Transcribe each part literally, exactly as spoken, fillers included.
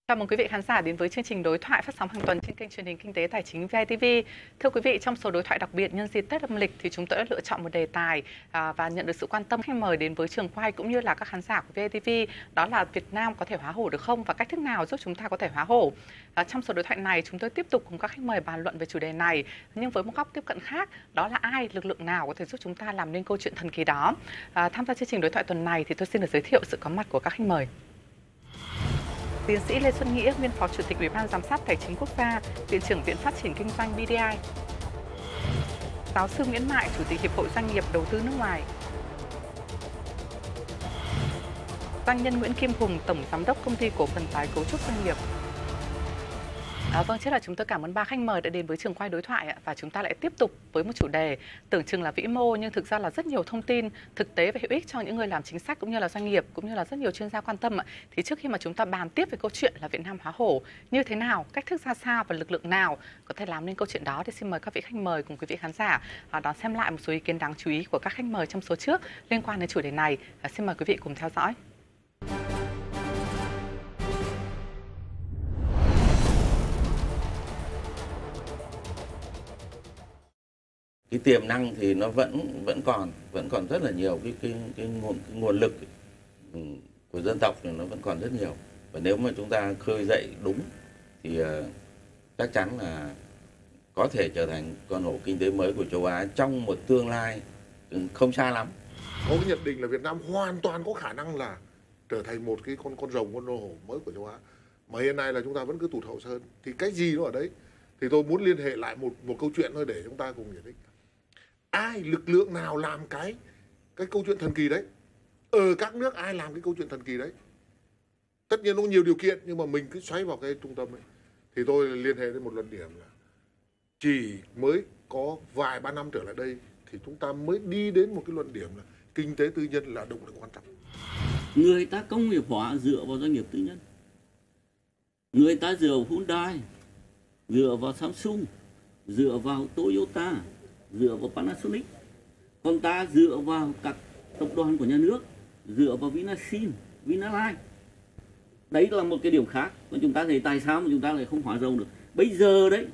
Chào mừng quý vị khán giả đến với chương trình đối thoại phát sóng hàng tuần trên kênh truyền hình Kinh tế Tài chính vê i tê vê. Thưa quý vị, trong số đối thoại đặc biệt nhân dịp Tết âm lịch thì chúng tôi đã lựa chọn một đề tài à, và nhận được sự quan tâm khách mời đến với trường quay cũng như là các khán giả của vê i tê vê, đó là Việt Nam có thể hóa hổ được không và cách thức nào giúp chúng ta có thể hóa hổ. À, trong số đối thoại này chúng tôi tiếp tục cùng các khách mời bàn luận về chủ đề này, nhưng với một góc tiếp cận khác, đó là ai, lực lượng nào có thể giúp chúng ta làm nên câu chuyện thần kỳ đó. À, tham gia chương trình đối thoại tuần này thì tôi xin được giới thiệu sự có mặt của các khách mời. Tiến sĩ Lê Xuân Nghĩa, nguyên Phó Chủ tịch Ủy ban Giám sát Tài chính Quốc gia, Viện trưởng Viện Phát triển Kinh doanh bê đê i. Giáo sư Nguyễn Mại, Chủ tịch Hiệp hội Doanh nghiệp Đầu tư nước ngoài. Doanh nhân Nguyễn Kim Hùng, Tổng Giám đốc Công ty Cổ phần Tái cấu trúc Doanh nghiệp. À, vâng, thế là chúng tôi cảm ơn ba khách mời đã đến với trường quay đối thoại ạ. Và chúng ta lại tiếp tục với một chủ đề tưởng chừng là vĩ mô nhưng thực ra là rất nhiều thông tin thực tế và hữu ích cho những người làm chính sách cũng như là doanh nghiệp cũng như là rất nhiều chuyên gia quan tâm ạ. Thì trước khi mà chúng ta bàn tiếp về câu chuyện là Việt Nam hóa hổ như thế nào, cách thức ra sao và lực lượng nào có thể làm nên câu chuyện đó, thì xin mời các vị khách mời cùng quý vị khán giả à, đón xem lại một số ý kiến đáng chú ý của các khách mời trong số trước liên quan đến chủ đề này. À, xin mời quý vị cùng theo dõi. Cái tiềm năng thì nó vẫn vẫn còn vẫn còn rất là nhiều, cái cái cái nguồn cái nguồn lực của dân tộc thì nó vẫn còn rất nhiều, và nếu mà chúng ta khơi dậy đúng thì uh, chắc chắn là có thể trở thành con hổ kinh tế mới của châu Á trong một tương lai không xa lắm. Có cái nhận định là Việt Nam hoàn toàn có khả năng là trở thành một cái con con rồng, con hổ mới của châu Á, mà hiện nay là chúng ta vẫn cứ tụt hậu sơn. Thì cái gì nó ở đấy? Thì tôi muốn liên hệ lại một một câu chuyện thôi để chúng ta cùng giải thích. Ai, lực lượng nào làm cái cái câu chuyện thần kỳ đấy? Ở các nước ai làm cái câu chuyện thần kỳ đấy? Tất nhiên nó có nhiều điều kiện, nhưng mà mình cứ xoáy vào cái trung tâm ấy. Thì tôi liên hệ đến một luận điểm là chỉ mới có vài ba năm trở lại đây thì chúng ta mới đi đến một cái luận điểm là kinh tế tư nhân là động lực quan trọng. Người ta công nghiệp hóa dựa vào doanh nghiệp tư nhân. Người ta dựa vào Hyundai, dựa vào Samsung, dựa vào Toyota, dựa vào Panasonic. Còn ta dựa vào các tập đoàn của nhà nước, dựa vào Vinasin, Vinalines. Đấy là một cái điểm khác mà chúng ta thấy tại sao mà chúng ta lại không hóa rồng được. Bây giờ đấy,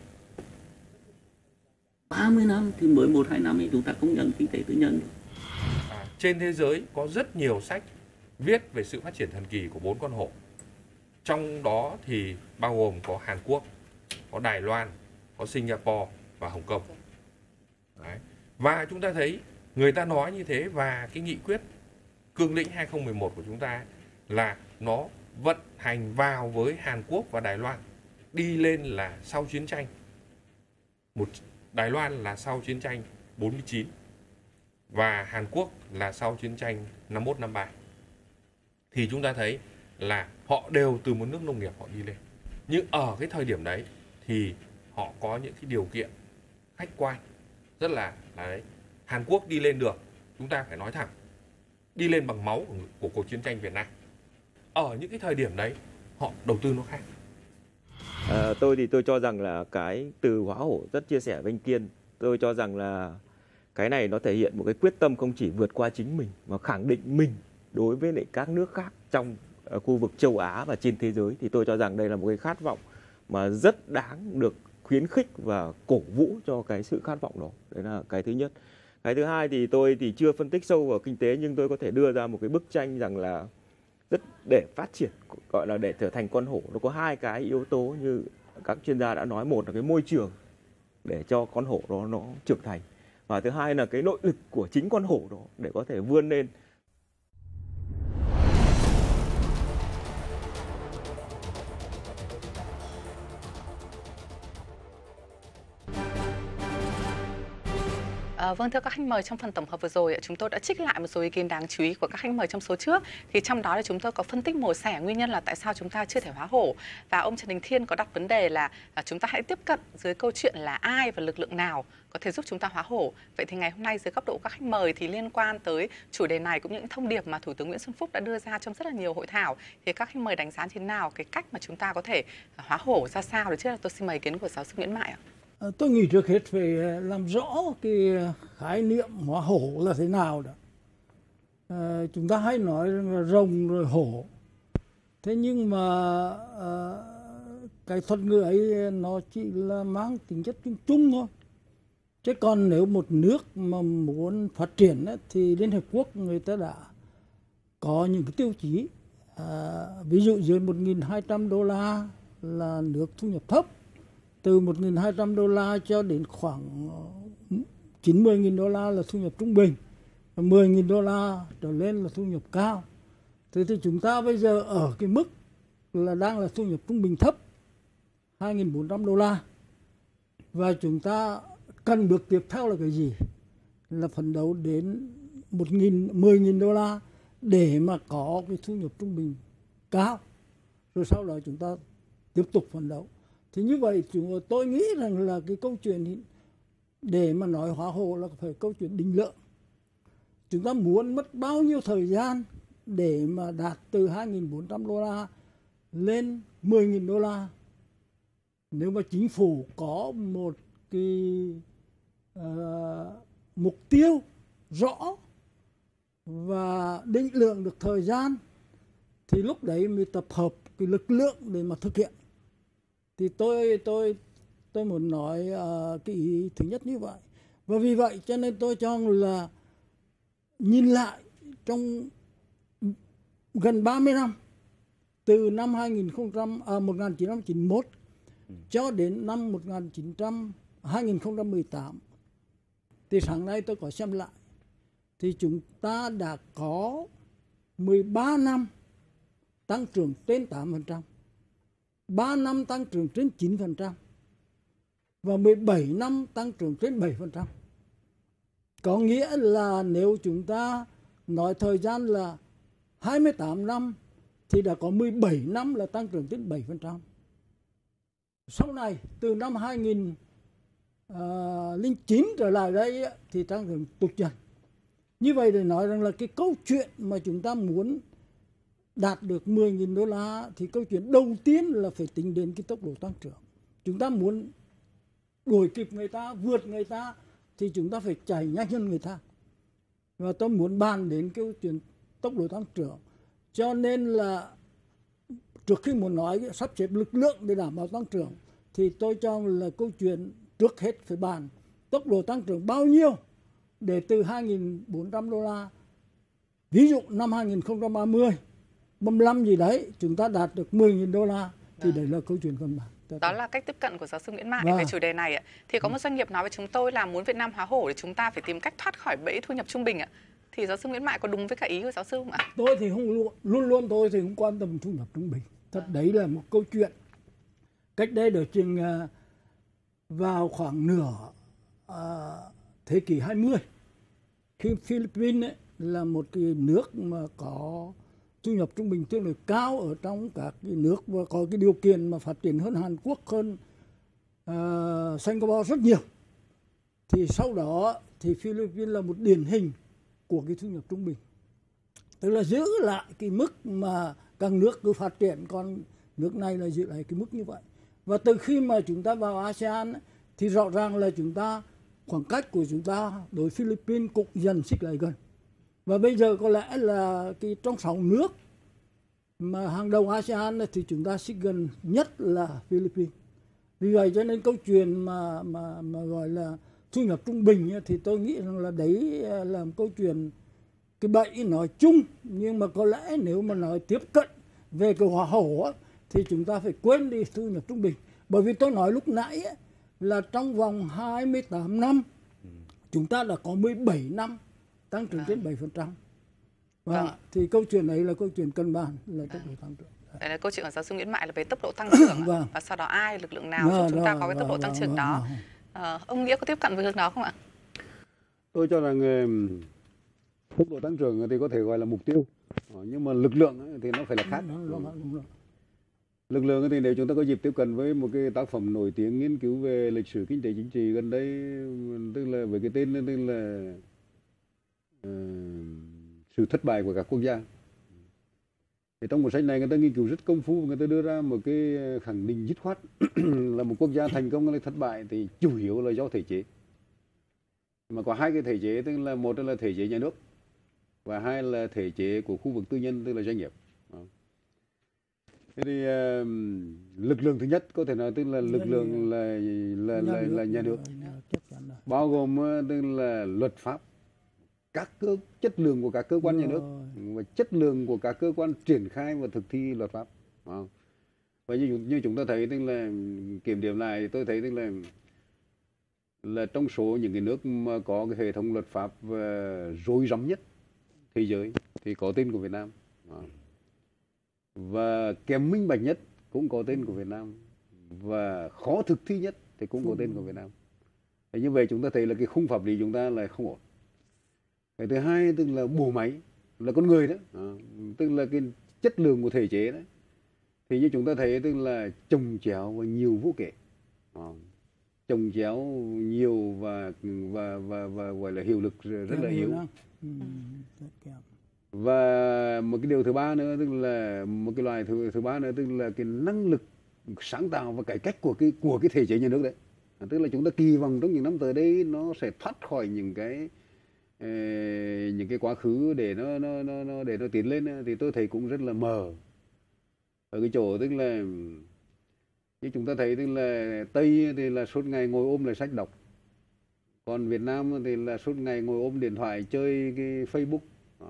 ba mươi năm thì mới một hai năm thì chúng ta công nhận kinh tế tư nhân. À, trên thế giới có rất nhiều sách viết về sự phát triển thần kỳ của bốn con hổ. Trong đó thì bao gồm có Hàn Quốc, có Đài Loan, có Singapore và Hồng Kông. Đấy. Và chúng ta thấy người ta nói như thế, và cái nghị quyết cương lĩnh hai không một một của chúng ta là nó vận hành vào với Hàn Quốc và Đài Loan, đi lên là sau chiến tranh. Một Đài Loan là sau chiến tranh bốn mươi chín và Hàn Quốc là sau chiến tranh năm mốt năm ba. Thì chúng ta thấy là họ đều từ một nước nông nghiệp họ đi lên. Nhưng ở cái thời điểm đấy thì họ có những cái điều kiện khách quan rất là, là đấy. Hàn Quốc đi lên được, chúng ta phải nói thẳng, đi lên bằng máu của, của cuộc chiến tranh Việt Nam. Ở những cái thời điểm đấy họ đầu tư nó khác. À, tôi thì tôi cho rằng là cái từ hóa hổ rất chia sẻ với anh Kiên. Tôi cho rằng là cái này nó thể hiện một cái quyết tâm không chỉ vượt qua chính mình mà khẳng định mình đối với lại các nước khác trong uh, khu vực châu Á và trên thế giới. Thì tôi cho rằng đây là một cái khát vọng mà rất đáng được khuyến khích và cổ vũ cho cái sự khát vọng đó. Đấy là cái thứ nhất. Cái thứ hai thì tôi thì chưa phân tích sâu vào kinh tế, nhưng tôi có thể đưa ra một cái bức tranh rằng là rất để phát triển, gọi là để trở thành con hổ, nó có hai cái yếu tố như các chuyên gia đã nói. Một là cái môi trường để cho con hổ đó nó trưởng thành, và thứ hai là cái nội lực của chính con hổ đó để có thể vươn lên. À, vâng, thưa các khách mời, trong phần tổng hợp vừa rồi chúng tôi đã trích lại một số ý kiến đáng chú ý của các khách mời trong số trước. Thì trong đó thì chúng tôi có phân tích mổ xẻ nguyên nhân là tại sao chúng ta chưa thể hóa hổ. Và ông Trần Đình Thiên có đặt vấn đề là à, chúng ta hãy tiếp cận dưới câu chuyện là ai và lực lượng nào có thể giúp chúng ta hóa hổ. Vậy thì ngày hôm nay dưới góc độ các khách mời thì liên quan tới chủ đề này cũng những thông điệp mà Thủ tướng Nguyễn Xuân Phúc đã đưa ra trong rất là nhiều hội thảo, thì các khách mời đánh giá thế nào cái cách mà chúng ta có thể hóa hổ ra sao? Được chứ? Tôi xin mời ý kiến của giáo sư Nguyễn Mại ạ. Tôi nghĩ trước hết phải làm rõ cái khái niệm hóa hổ là thế nào đó. À, chúng ta hay nói là rồng rồi hổ. Thế nhưng mà à, cái thuật ngữ ấy nó chỉ là mang tính chất chung chung thôi. Chứ còn nếu một nước mà muốn phát triển ấy, thì Liên Hợp Quốc người ta đã có những cái tiêu chí. À, ví dụ dưới một nghìn hai trăm đô la là nước thu nhập thấp, từ một nghìn hai trăm đô la cho đến khoảng chín mươi nghìn đô la là thu nhập trung bình, mười nghìn đô la trở lên là thu nhập cao. Thế thì chúng ta bây giờ ở cái mức là đang là thu nhập trung bình thấp, hai nghìn bốn trăm đô la. Và chúng ta cần bước tiếp theo là cái gì? Là phấn đấu đến một nghìn, mười nghìn đô la để mà có cái thu nhập trung bình cao. Rồi sau đó chúng ta tiếp tục phấn đấu. Thì như vậy chúng tôi nghĩ rằng là cái câu chuyện để mà nói hóa hộ là phải câu chuyện định lượng. Chúng ta muốn mất bao nhiêu thời gian để mà đạt từ hai nghìn bốn trăm đô la lên mười nghìn đô la. Nếu mà chính phủ có một cái uh, mục tiêu rõ và định lượng được thời gian thì lúc đấy mới tập hợp cái lực lượng để mà thực hiện. Thì tôi tôi tôi muốn nói uh, cái ý thứ nhất như vậy. Và vì vậy cho nên tôi cho là nhìn lại trong gần ba mươi năm, từ năm hai nghìn không trăm, à, một nghìn chín trăm chín mươi mốt ừ. cho đến năm một nghìn chín trăm, hai nghìn không trăm mười tám, thì sáng nay tôi có xem lại thì chúng ta đã có mười ba năm tăng trưởng trên tám phần trăm, ba năm tăng trưởng trên chín phần trăm và mười bảy năm tăng trưởng trên bảy phần trăm. Có nghĩa là nếu chúng ta nói thời gian là hai mươi tám năm thì đã có mười bảy năm là tăng trưởng trên bảy phần trăm. Sau này từ năm hai nghìn không trăm lẻ chín trở lại đây thì tăng trưởng tụt dần. Như vậy để nói rằng là cái câu chuyện mà chúng ta muốn đạt được mười nghìn đô la thì câu chuyện đầu tiên là phải tính đến cái tốc độ tăng trưởng. Chúng ta muốn đuổi kịp người ta, vượt người ta thì chúng ta phải chạy nhanh hơn người ta. Và tôi muốn bàn đến cái chuyện tốc độ tăng trưởng. Cho nên là trước khi muốn nói sắp xếp lực lượng để đảm bảo tăng trưởng thì tôi cho là câu chuyện trước hết phải bàn tốc độ tăng trưởng bao nhiêu để từ hai nghìn bốn trăm đô la, ví dụ năm hai nghìn không trăm ba mươi, ba mươi lăm gì đấy chúng ta đạt được mười nghìn đô la thì à. Đấy là câu chuyện căn bản. Đó là cách tiếp cận của giáo sư Nguyễn Mại về chủ đề này ạ. Thì có một doanh nghiệp nói với chúng tôi là muốn Việt Nam hóa hổ thì chúng ta phải tìm cách thoát khỏi bẫy thu nhập trung bình ạ. Thì giáo sư Nguyễn Mại có đúng với cả ý của giáo sư không ạ? Tôi thì không luôn, luôn luôn tôi thì không quan tâm thu nhập trung bình. Thật đấy là một câu chuyện. Cách đây được chừng uh, vào khoảng nửa uh, thế kỷ hai mươi, khi Philippines ấy, là một cái nước mà có thu nhập trung bình tương đối cao ở trong các cái nước và có cái điều kiện mà phát triển hơn Hàn Quốc, hơn uh, Singapore rất nhiều. Thì sau đó thì Philippines là một điển hình của cái thu nhập trung bình. Tức là giữ lại cái mức mà các nước cứ phát triển, còn nước này là giữ lại cái mức như vậy. Và từ khi mà chúng ta vào a sê an thì rõ ràng là chúng ta, khoảng cách của chúng ta đối với Philippines cũng dần xích lại gần. Và bây giờ có lẽ là cái trong sáu nước mà hàng đầu a sê an thì chúng ta xích gần nhất là Philippines. Vì vậy cho nên câu chuyện mà mà mà gọi là thu nhập trung bình thì tôi nghĩ rằng là đấy là một câu chuyện cái bẫy nói chung, nhưng mà có lẽ nếu mà nói tiếp cận về cái hóa hổ thì chúng ta phải quên đi thu nhập trung bình. Bởi vì tôi nói lúc nãy là trong vòng hai mươi tám năm chúng ta đã có mười bảy năm tăng trưởng trên bảy phần trăm. Và vâng. Thì câu chuyện ấy là câu chuyện cân bằng là tốc độ tăng trưởng. Đây là câu chuyện của giáo sư Nguyễn Mại là về tốc độ tăng trưởng. Vâng. Và sau đó ai, lực lượng nào vâng, chúng ta vâng, có cái tốc độ vâng, tăng trưởng vâng, đó. Vâng. À, ông Nghĩa có tiếp cận với hướng đó không ạ? Tôi cho rằng tốc độ tăng trưởng thì có thể gọi là mục tiêu, nhưng mà lực lượng thì nó phải là khác. Lực lượng thì nếu chúng ta có dịp tiếp cận với một cái tác phẩm nổi tiếng nghiên cứu về lịch sử kinh tế chính trị gần đây, tức là với cái tên tức là uh, sự thất bại của các quốc gia. Thì trong một sách này người ta nghiên cứu rất công phu, người ta đưa ra một cái khẳng định dứt khoát là một quốc gia thành công hay thất bại thì chủ yếu là do thể chế. Mà có hai cái thể chế, tức là một là thể chế nhà nước và hai là thể chế của khu vực tư nhân, tức là doanh nghiệp. Thế thì uh, lực lượng thứ nhất có thể nói tức là lực lượng là là là, là, là nhà nước, bao gồm tức là luật pháp, các cơ chất lượng của các cơ quan nhà nước và chất lượng của các cơ quan triển khai và thực thi luật pháp. Và như như chúng ta thấy tức là kiểm điểm lại, tôi thấy tức là là trong số những cái nước mà có cái hệ thống luật pháp rối rắm nhất thế giới thì có tên của Việt Nam. Và kém minh bạch nhất cũng có tên của Việt Nam, và khó thực thi nhất thì cũng có tên của Việt Nam. Thế như vậy chúng ta thấy là cái khung pháp lý chúng ta là không ổn. Cái thứ hai tức là bộ máy, là con người đó, à, tức là cái chất lượng của thể chế đó, thì như chúng ta thấy tức là chồng chéo và nhiều vô kể, à, chồng chéo nhiều và và và, và gọi là hiệu lực rất là yếu. Và một cái điều thứ ba nữa tức là một cái loại thứ thứ ba nữa tức là cái năng lực sáng tạo và cải cách của cái của cái thể chế nhà nước đấy. À, tức là chúng ta kỳ vọng trong những năm tới đây nó sẽ thoát khỏi những cái uh, những cái quá khứ để nó nó nó, nó để nó tiến lên, thì tôi thấy cũng rất là mờ ở cái chỗ tức là như chúng ta thấy tức là Tây thì là suốt ngày ngồi ôm lại sách đọc, còn Việt Nam thì là suốt ngày ngồi ôm điện thoại chơi cái Facebook. À,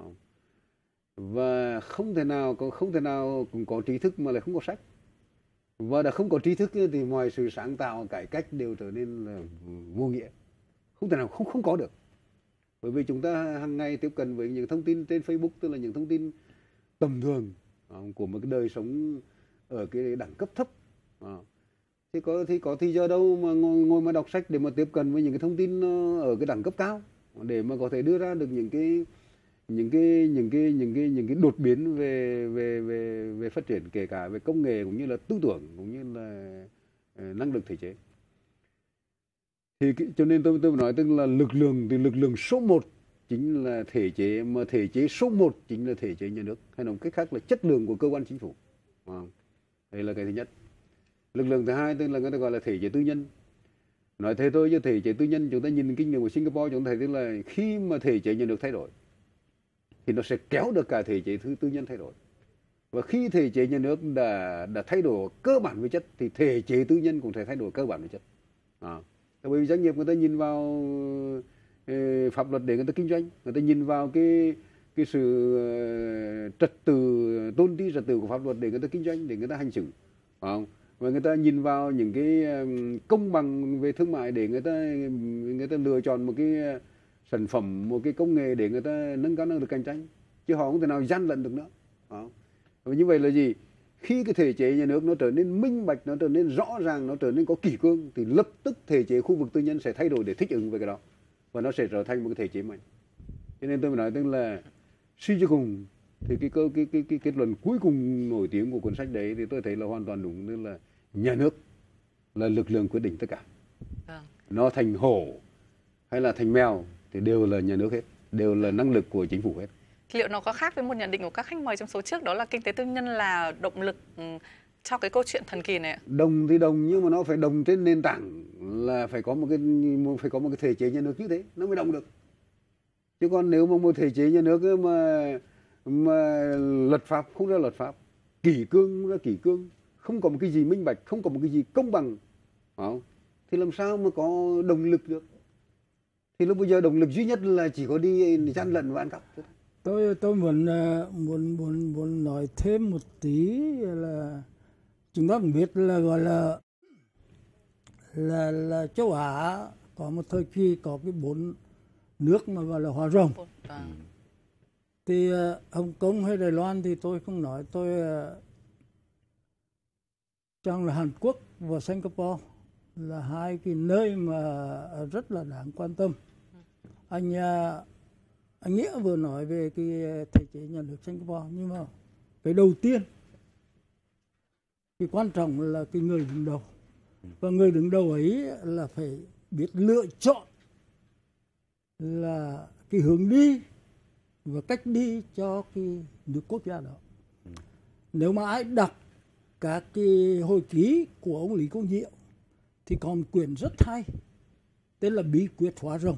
và không thể nào có không thể nào cũng có trí thức mà lại không có sách, và đã không có trí thức thì mọi sự sáng tạo cải cách đều trở nên là vô nghĩa, không thể nào không không có được, bởi vì chúng ta hàng ngày tiếp cận với những thông tin trên Facebook, tức là những thông tin tầm thường của một cái đời sống ở cái đẳng cấp thấp. À, thì có thì có thì giờ đâu mà ngồi, ngồi mà đọc sách để mà tiếp cận với những cái thông tin ở cái đẳng cấp cao để mà có thể đưa ra được những cái những cái những cái những cái những cái đột biến về về về về phát triển, kể cả về công nghệ cũng như là tư tưởng cũng như là uh, năng lực thể chế. Thì cho nên tôi tôi nói tức là lực lượng thì lực lượng số một chính là thể chế, mà thể chế số một chính là thể chế nhà nước, hay nói cách khác là chất lượng của cơ quan chính phủ. À, đây là cái thứ nhất. Lực lượng thứ hai tức là người ta gọi là thể chế tư nhân. Nói thế thôi chứ thể chế tư nhân chúng ta nhìn kinh nghiệm của Singapore chúng ta thấy tức là khi mà thể chế nhà nước thay đổi thì nó sẽ kéo được cả thể chế thứ tư nhân thay đổi. Và khi thể chế nhà nước đã đã thay đổi cơ bản về chất thì thể chế tư nhân cũng sẽ thay đổi cơ bản về chất. À, bởi vì doanh nghiệp người ta nhìn vào e, pháp luật để người ta kinh doanh, người ta nhìn vào cái cái sự uh, trật tự, tôn ti trật tự của pháp luật để người ta kinh doanh, để người ta hành xử. À, và người ta nhìn vào những cái um, công bằng về thương mại để người ta người ta lựa chọn một cái uh, sản phẩm, một cái công nghệ để người ta nâng cao năng lực cạnh tranh, chứ họ không thể nào gian lận được nữa. Đó. Và như vậy là gì? Khi cái thể chế nhà nước nó trở nên minh bạch, nó trở nên rõ ràng, nó trở nên có kỷ cương thì lập tức thể chế khu vực tư nhân sẽ thay đổi để thích ứng với cái đó, và nó sẽ trở thành một cái thể chế mạnh. Cho nên tôi mới nói tức là suy cho cùng thì cái cơ cái, cái cái kết luận cuối cùng nổi tiếng của cuốn sách đấy thì tôi thấy là hoàn toàn đúng, tức là nhà nước là lực lượng quyết định tất cả. À. Nó thành hổ hay là thành mèo thì đều là nhà nước hết, đều là năng lực của chính phủ hết. Liệu nó có khác với một nhận định của các khách mời trong số trước, đó là kinh tế tư nhân là động lực cho cái câu chuyện thần kỳ này ạ? Đồng thì đồng, nhưng mà nó phải đồng trên nền tảng là phải có một cái phải có một cái thể chế nhà nước như thế nó mới động được. Chứ còn nếu mà một thể chế nhà nước mà mà luật pháp không ra luật pháp, kỷ cương không ra kỷ cương, không có một cái gì minh bạch, không có một cái gì công bằng, không? Thì làm sao mà có động lực được? Thì lúc bây giờ động lực duy nhất là chỉ có đi gian lận và ăn cắp. Tôi tôi muốn muốn muốn muốn nói thêm một tí là chúng ta cũng biết là gọi là là là châu Á có một thời kỳ có cái bốn nước mà gọi là hóa rồng. À. Thì uh, Hồng Kông hay Đài Loan thì tôi không nói, tôi uh, trong là Hàn Quốc và Singapore là hai cái nơi mà rất là đáng quan tâm. Anh uh, anh Nghĩa vừa nói về cái thể chế nhà nước Singapore, nhưng mà cái đầu tiên cái quan trọng là cái người đứng đầu, và người đứng đầu ấy là phải biết lựa chọn là cái hướng đi và cách đi cho cái nước quốc gia đó. Nếu mà ai đọc các cái hồi ký của ông Lý Công Diệu thì còn quyển rất hay tên là Bí quyết hóa rồng.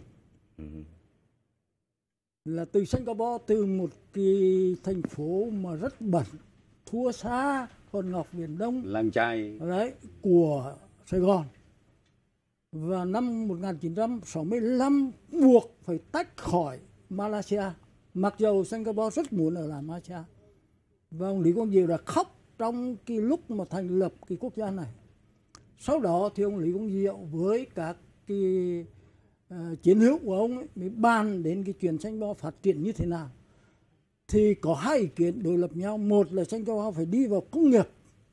Là từ Singapore, từ một cái thành phố mà rất bẩn, thua xa hòn ngọc Viễn Đông, làng chài đấy, của Sài Gòn. Và năm một nghìn chín trăm sáu mươi lăm buộc phải tách khỏi Malaysia, mặc dù Singapore rất muốn ở lại Malaysia. Và ông Lý Quang Diệu đã khóc trong cái lúc mà thành lập cái quốc gia này. Sau đó thì ông Lý Quang Diệu với các cái uh, chiến hữu của ông ấy mới bàn đến cái chuyện Singapore phát triển như thế nào. Thì có hai ý kiến đối lập nhau. Một là Singapore phải đi vào công nghiệp,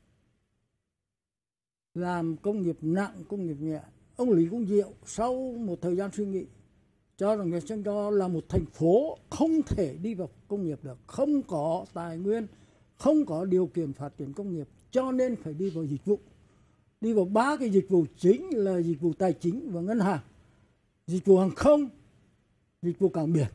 làm công nghiệp nặng, công nghiệp nhẹ. Ông Lý Quang Diệu sau một thời gian suy nghĩ cho rằng Singapore là một thành phố không thể đi vào công nghiệp được, không có tài nguyên, không có điều kiện phát triển công nghiệp, cho nên phải đi vào dịch vụ. Đi vào ba cái dịch vụ chính là dịch vụ tài chính và ngân hàng, dịch vụ hàng không, dịch vụ cảng biển.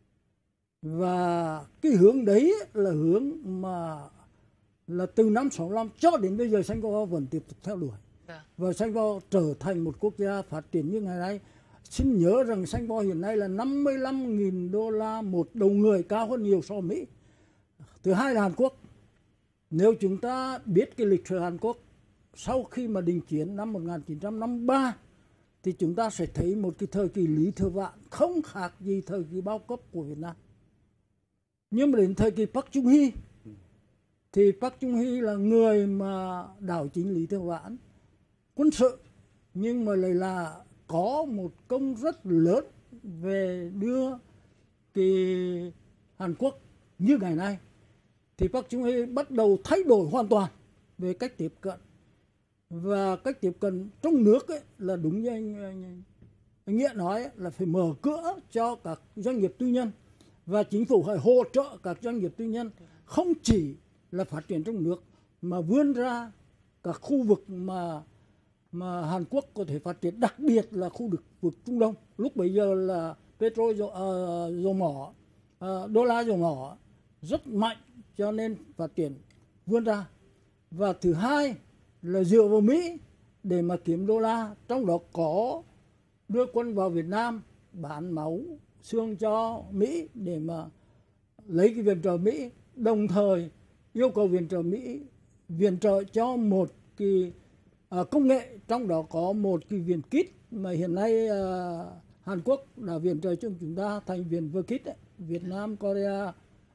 Và cái hướng đấy là hướng mà là từ năm sáu mươi lăm cho đến bây giờ Singapore vẫn tiếp tục theo đuổi. Và Singapore trở thành một quốc gia phát triển như ngày nay. Xin nhớ rằng Singapore hiện nay là năm mươi lăm nghìn đô la một đầu người, cao hơn nhiều so với Mỹ. Thứ hai là Hàn Quốc. Nếu chúng ta biết cái lịch sử Hàn Quốc, sau khi mà đình chiến năm một nghìn chín trăm năm mươi ba thì chúng ta sẽ thấy một cái thời kỳ Lý Thừa Vạn không khác gì thời kỳ bao cấp của Việt Nam. Nhưng mà đến thời kỳ Park Chung Hee thì Park Chung Hee là người mà đảo chính Lý Thừa Vạn quân sự, nhưng mà lại là có một công rất lớn về đưa cái Hàn Quốc như ngày nay. Thì Park Chung Hee bắt đầu thay đổi hoàn toàn về cách tiếp cận. Và cách tiếp cận trong nước ấy, là đúng như anh, anh, anh Nghĩa nói ấy, là phải mở cửa cho các doanh nghiệp tư nhân. Và chính phủ phải hỗ trợ các doanh nghiệp tư nhân không chỉ là phát triển trong nước mà vươn ra các khu vực mà mà Hàn Quốc có thể phát triển, đặc biệt là khu vực, vực Trung Đông. Lúc bấy giờ là petro dầu, uh, dầu mỏ, uh, đô la dầu mỏ rất mạnh, cho nên phát triển vươn ra. Và thứ hai là dựa vào Mỹ để mà kiếm đô la, trong đó có đưa quân vào Việt Nam bán máu xương cho Mỹ để mà lấy cái viện trợ Mỹ, đồng thời yêu cầu viện trợ Mỹ viện trợ cho một cái uh, công nghệ, trong đó có một cái viện kit mà hiện nay uh, Hàn Quốc đã viện trợ cho chúng ta thành viện VKit ấy, Việt Nam Korea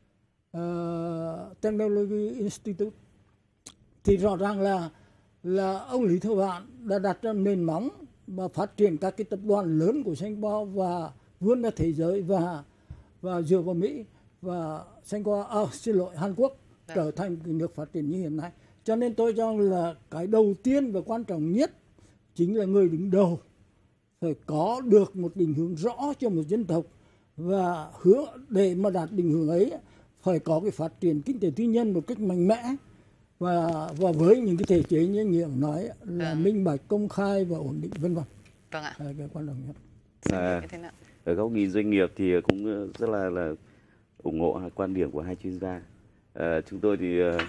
uh, Technology Institute. Thì rõ ràng là là ông Lý Thừa Vạn đã đặt ra nền móng và phát triển các cái tập đoàn lớn của Singapore và vươn ra thế giới, và và dựa vào Mỹ và Singapore, à, xin lỗi Hàn Quốc Đấy. trở thành cái nước phát triển như hiện nay. Cho nên tôi cho là cái đầu tiên và quan trọng nhất chính là người đứng đầu phải có được một định hướng rõ cho một dân tộc, và hướng để mà đạt định hướng ấy phải có cái phát triển kinh tế tư nhân một cách mạnh mẽ, và và với những cái thể chế như Nghĩa nói là vâng. minh bạch, công khai và ổn định, vân vân. Vâng ạ. Đấy, cái quan trọng nhất. À, ở góc nhìn doanh nghiệp thì cũng rất là là ủng hộ quan điểm của hai chuyên gia. À, chúng tôi thì uh,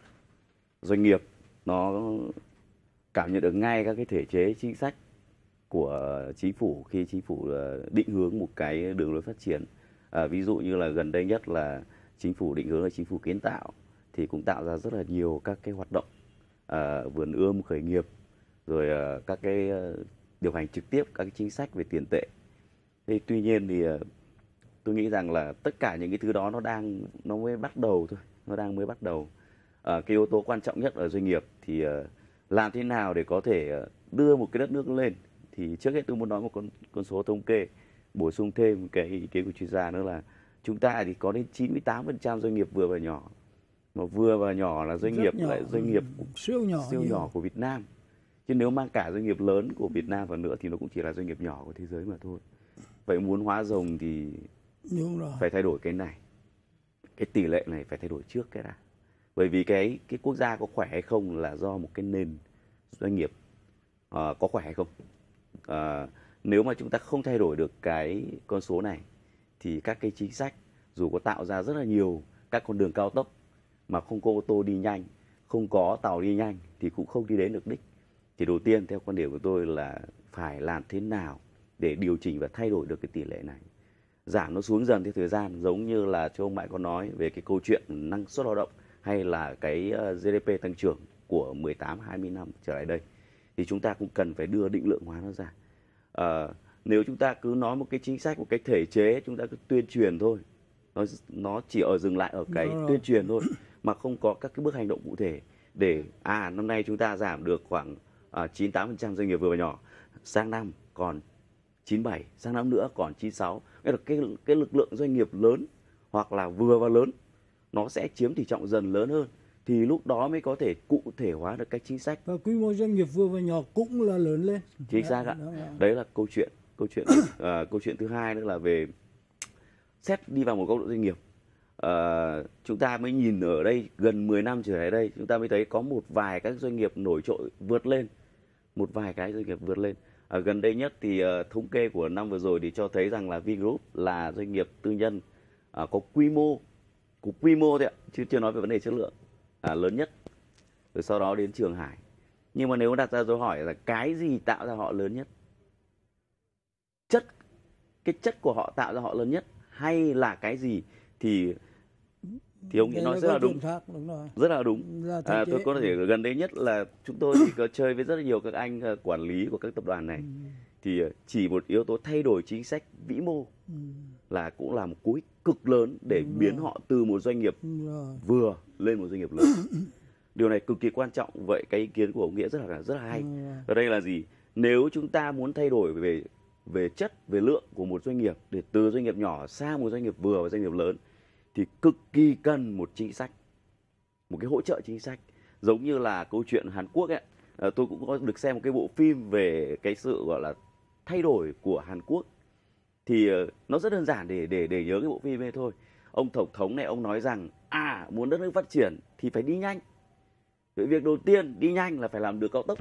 doanh nghiệp nó cảm nhận được ngay các cái thể chế chính sách của chính phủ khi chính phủ uh, định hướng một cái đường lối phát triển. À, ví dụ như là gần đây nhất là chính phủ định hướng là chính phủ kiến tạo, thì cũng tạo ra rất là nhiều các cái hoạt động à, vườn ươm khởi nghiệp, rồi à, các cái à, điều hành trực tiếp các cái chính sách về tiền tệ. Thế tuy nhiên thì à, tôi nghĩ rằng là tất cả những cái thứ đó nó đang nó mới bắt đầu thôi, nó đang mới bắt đầu. À, cái yếu tố quan trọng nhất ở doanh nghiệp thì à, làm thế nào để có thể à, đưa một cái đất nước lên. Thì trước hết tôi muốn nói một con con số thống kê, bổ sung thêm cái ý kiến của chuyên gia nữa là chúng ta thì có đến chín mươi tám phần trăm doanh nghiệp vừa và nhỏ. Mà vừa và nhỏ là doanh rất nghiệp nhỏ, lại doanh nghiệp siêu nhỏ siêu nhỏ của Việt Nam. Chứ nếu mang cả doanh nghiệp lớn của Việt Nam vào nữa thì nó cũng chỉ là doanh nghiệp nhỏ của thế giới mà thôi. Vậy muốn hóa rồng thì phải thay đổi cái này. Cái tỷ lệ này phải thay đổi trước cái đã. Bởi vì cái cái quốc gia có khỏe hay không là do một cái nền doanh nghiệp uh, có khỏe hay không. Uh, nếu mà chúng ta không thay đổi được cái con số này thì các cái chính sách dù có tạo ra rất là nhiều các con đường cao tốc mà không có ô tô đi nhanh, không có tàu đi nhanh thì cũng không đi đến được đích. Thì đầu tiên theo quan điểm của tôi là phải làm thế nào để điều chỉnh và thay đổi được cái tỷ lệ này. Giảm nó xuống dần theo thời gian, giống như là cho ông Mại có nói về cái câu chuyện năng suất lao động hay là cái giê đê pê tăng trưởng của mười tám hai mươi năm trở lại đây, thì chúng ta cũng cần phải đưa định lượng hóa nó ra. À, nếu chúng ta cứ nói một cái chính sách, một cái thể chế, chúng ta cứ tuyên truyền thôi, nó nó chỉ ở dừng lại ở cái tuyên truyền thôi, mà không có các cái bước hành động cụ thể để à năm nay chúng ta giảm được khoảng à, chín mươi tám phần trăm doanh nghiệp vừa và nhỏ, sang năm còn chín mươi bảy, sang năm nữa còn chín mươi sáu. Nghĩa là cái cái lực lượng doanh nghiệp lớn hoặc là vừa và lớn nó sẽ chiếm tỷ trọng dần lớn hơn, thì lúc đó mới có thể cụ thể hóa được các chính sách. Và quy mô doanh nghiệp vừa và nhỏ cũng là lớn lên. Chính xác ạ. Đấy là câu chuyện. Câu chuyện uh, câu chuyện thứ hai nữa là về xét đi vào một góc độ doanh nghiệp. Uh, chúng ta mới nhìn ở đây gần mười năm trở lại đây, chúng ta mới thấy có một vài các doanh nghiệp nổi trội vượt lên, một vài cái doanh nghiệp vượt lên. Ở gần đây nhất thì uh, thống kê của năm vừa rồi thì cho thấy rằng là Vingroup là doanh nghiệp tư nhân uh, có quy mô, có quy mô thôi ạ, chứ chưa nói về vấn đề chất lượng, uh, lớn nhất. Rồi sau đó đến Trường Hải. Nhưng mà nếu đặt ra dấu hỏi là cái gì tạo ra họ lớn nhất? Chất, cái chất của họ tạo ra họ lớn nhất hay là cái gì thì thì ông nghĩ nói rất là đúng, đúng rất là đúng. À, tôi có thể gần đây nhất là chúng tôi thì có chơi với rất là nhiều các anh quản lý của các tập đoàn này, ừ. thì chỉ một yếu tố thay đổi chính sách vĩ mô ừ. là cũng là một cú hích cực lớn để ừ. biến họ từ một doanh nghiệp ừ. vừa lên một doanh nghiệp lớn. Điều này cực kỳ quan trọng. Vậy cái ý kiến của ông Nghĩa rất là rất là hay. Ừ. Ở đây là gì? Nếu chúng ta muốn thay đổi về về chất, về lượng của một doanh nghiệp để từ doanh nghiệp nhỏ sang một doanh nghiệp vừa và doanh nghiệp lớn thì cực kỳ cần một chính sách, một cái hỗ trợ chính sách. Giống như là câu chuyện Hàn Quốc ấy, à, tôi cũng có được xem một cái bộ phim về cái sự gọi là thay đổi của Hàn Quốc. Thì uh, nó rất đơn giản để để để nhớ cái bộ phim ấy thôi. Ông tổng thống này ông nói rằng à muốn đất nước phát triển thì phải đi nhanh. Vậy việc đầu tiên đi nhanh là phải làm đường cao tốc.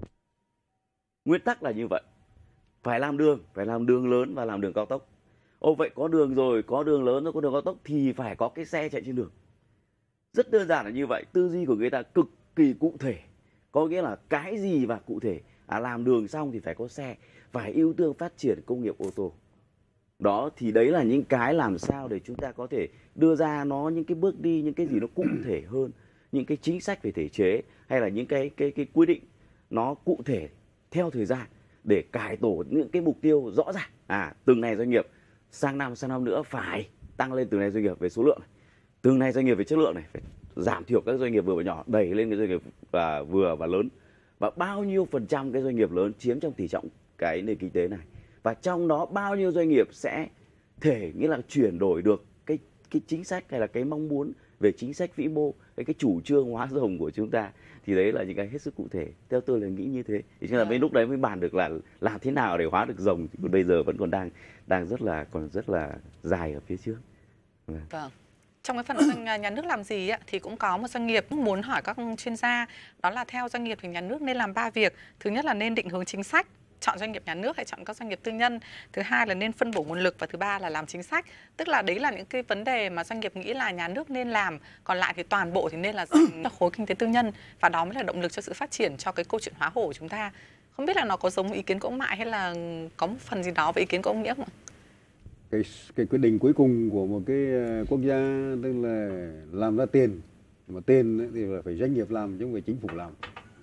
Nguyên tắc là như vậy. Phải làm đường, phải làm đường lớn và làm đường cao tốc. Ồ vậy có đường rồi, có đường lớn rồi, có đường cao tốc thì phải có cái xe chạy trên đường. Rất đơn giản là như vậy. Tư duy của người ta cực kỳ cụ thể. Có nghĩa là cái gì và cụ thể. À, làm đường xong thì phải có xe. Phải ưu tiên phát triển công nghiệp ô tô. Đó thì đấy là những cái làm sao để chúng ta có thể đưa ra nó những cái bước đi, những cái gì nó cụ thể hơn. Những cái chính sách về thể chế hay là những cái, cái, cái quy định nó cụ thể theo thời gian để cải tổ những cái mục tiêu rõ ràng. À, từng này doanh nghiệp sang năm, sang năm nữa phải tăng lên từng này doanh nghiệp về số lượng này. Từng này doanh nghiệp về chất lượng này, phải giảm thiểu các doanh nghiệp vừa và nhỏ, đẩy lên cái doanh nghiệp và vừa và lớn. Và bao nhiêu phần trăm cái doanh nghiệp lớn chiếm trong tỷ trọng cái nền kinh tế này. Và trong đó bao nhiêu doanh nghiệp sẽ thể nghĩa là chuyển đổi được cái, cái chính sách hay là cái mong muốn về chính sách vĩ mô, cái, cái chủ trương hóa rồng của chúng ta. Thì đấy là những cái hết sức cụ thể. Theo tôi là nghĩ như thế. Thì chính là bên lúc đấy mới bàn được là làm thế nào để hóa được rồng. Thì bây giờ vẫn còn đang đang rất là còn rất là dài ở phía trước. Vâng. Vâng. Trong cái phần nhà nước làm gì ấy, thì cũng có một doanh nghiệp muốn hỏi các chuyên gia, đó là theo doanh nghiệp thì nhà nước nên làm ba việc. Thứ nhất là nên định hướng chính sách, chọn doanh nghiệp nhà nước hay chọn các doanh nghiệp tư nhân. Thứ hai là nên phân bổ nguồn lực, và thứ ba là làm chính sách. Tức là đấy là những cái vấn đề mà doanh nghiệp nghĩ là nhà nước nên làm, còn lại thì toàn bộ thì nên là khối kinh tế tư nhân, và đó mới là động lực cho sự phát triển, cho cái câu chuyện hóa hổ của chúng ta. Không biết là nó có giống ý kiến của ông Mại hay là có một phần gì đó với ý kiến của ông Nghĩa không ạ? Cái, cái quyết định cuối cùng của một cái quốc gia tức là làm ra tiền, mà tiền thì phải doanh nghiệp làm chứ không phải chính phủ làm.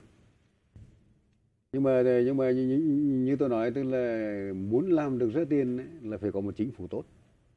Nhưng mà nhưng mà như, như tôi nói, tức là muốn làm được ra tiền ấy, là phải có một chính phủ tốt.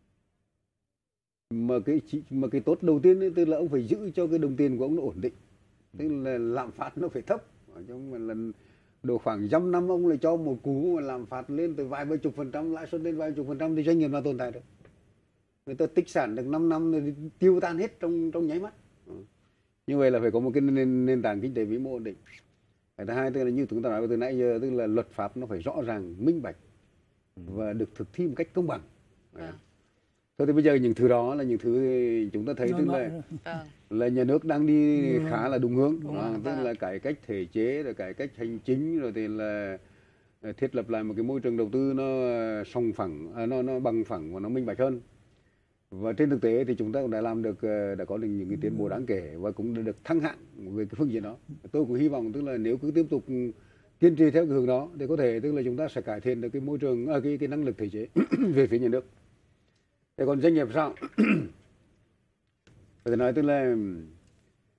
Mà cái mà cái tốt đầu tiên ấy, tức là ông phải giữ cho cái đồng tiền của ông nó ổn định, tức là lạm phát nó phải thấp. Trong mà lần độ khoảng dăm năm ông lại cho một cú mà lạm phát lên từ vài ba chục phần trăm, lãi suất lên vài chục phần trăm thì doanh nghiệp nào tồn tại được. Người ta tích sản được năm năm rồi tiêu tan hết trong trong nháy mắt. Như vậy là phải có một cái nền, nền tảng kinh tế vĩ mô ổn định. Cái thứ hai tức là như chúng ta nói từ nãy giờ, tức là luật pháp nó phải rõ ràng, minh bạch và được thực thi một cách công bằng. À. Thôi thì bây giờ những thứ đó là những thứ chúng ta thấy, tức là là nhà nước đang đi khá là đúng hướng, đúng à, tức là cải cách thể chế, rồi cải cách hành chính, rồi thì là thiết lập lại một cái môi trường đầu tư nó song phẳng, nó nó bằng phẳng và nó minh bạch hơn. Và trên thực tế thì chúng ta cũng đã làm được, đã có được những cái tiến bộ đáng kể và cũng đã được thăng hạng về cái phương diện đó. Tôi cũng hy vọng tức là nếu cứ tiếp tục kiên trì theo cái hướng đó thì có thể tức là chúng ta sẽ cải thiện được cái môi trường, à, cái cái năng lực thể chế về phía nhà nước. Thế còn doanh nghiệp sao? Phải nói tức là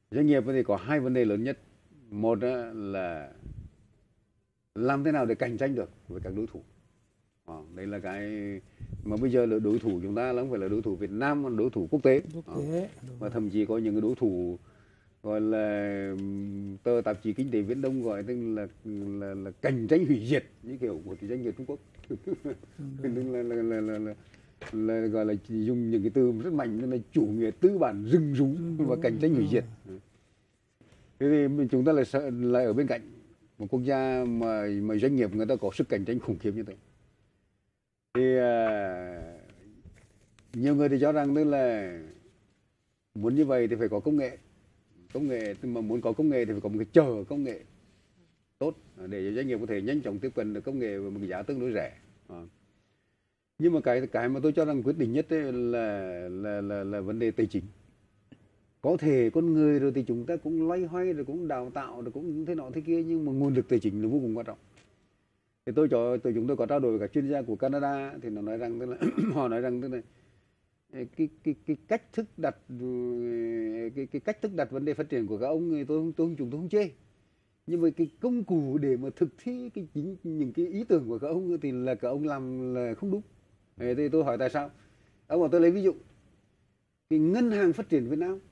Doanh nghiệp thì có hai vấn đề lớn nhất. Một là làm thế nào để cạnh tranh được với các đối thủ. À, đây là cái mà bây giờ là đối thủ chúng ta là không phải là đối thủ Việt Nam mà đối thủ quốc tế. Quốc tế. À, và thậm chí có những cái đối thủ gọi là tờ tạp chí Kinh tế Viễn Đông gọi tức là là, là cạnh tranh hủy diệt như kiểu của cái doanh nghiệp Trung Quốc. là, là, là, là, là, là, là gọi là dùng những cái từ rất mạnh như là chủ nghĩa tư bản rừng rú và cạnh tranh hủy diệt. Thế thì chúng ta lại sợ lại ở bên cạnh một quốc gia mà mà doanh nghiệp người ta có sức cạnh tranh khủng khiếp như thế. Thì à, nhiều người thì cho rằng tức là muốn như vậy thì phải có công nghệ, công nghệ mà muốn có công nghệ thì phải có một cái chờ công nghệ tốt để cho doanh nghiệp có thể nhanh chóng tiếp cận được công nghệ với một cái giá tương đối rẻ. À. Nhưng mà cái cái mà tôi cho rằng quyết định nhất là, là là là là vấn đề tài chính. Có thể con người rồi thì chúng ta cũng loay hoay rồi cũng đào tạo rồi cũng thế nọ thế kia, nhưng mà nguồn lực tài chính là vô cùng quan trọng. Thì tôi cho tôi chúng tôi có trao đổi với các chuyên gia của Canada thì nó nói rằng tức là họ nói rằng tức là cái cái cái cách thức đặt cái cái cách thức đặt vấn đề phát triển của các ông thì tôi không tôi chúng tôi không chê, nhưng mà cái công cụ để mà thực thi cái chính những cái ý tưởng của các ông thì là các ông làm là không đúng. Thì tôi hỏi tại sao? Ông bảo tôi lấy ví dụ cái ngân hàng phát triển Việt Nam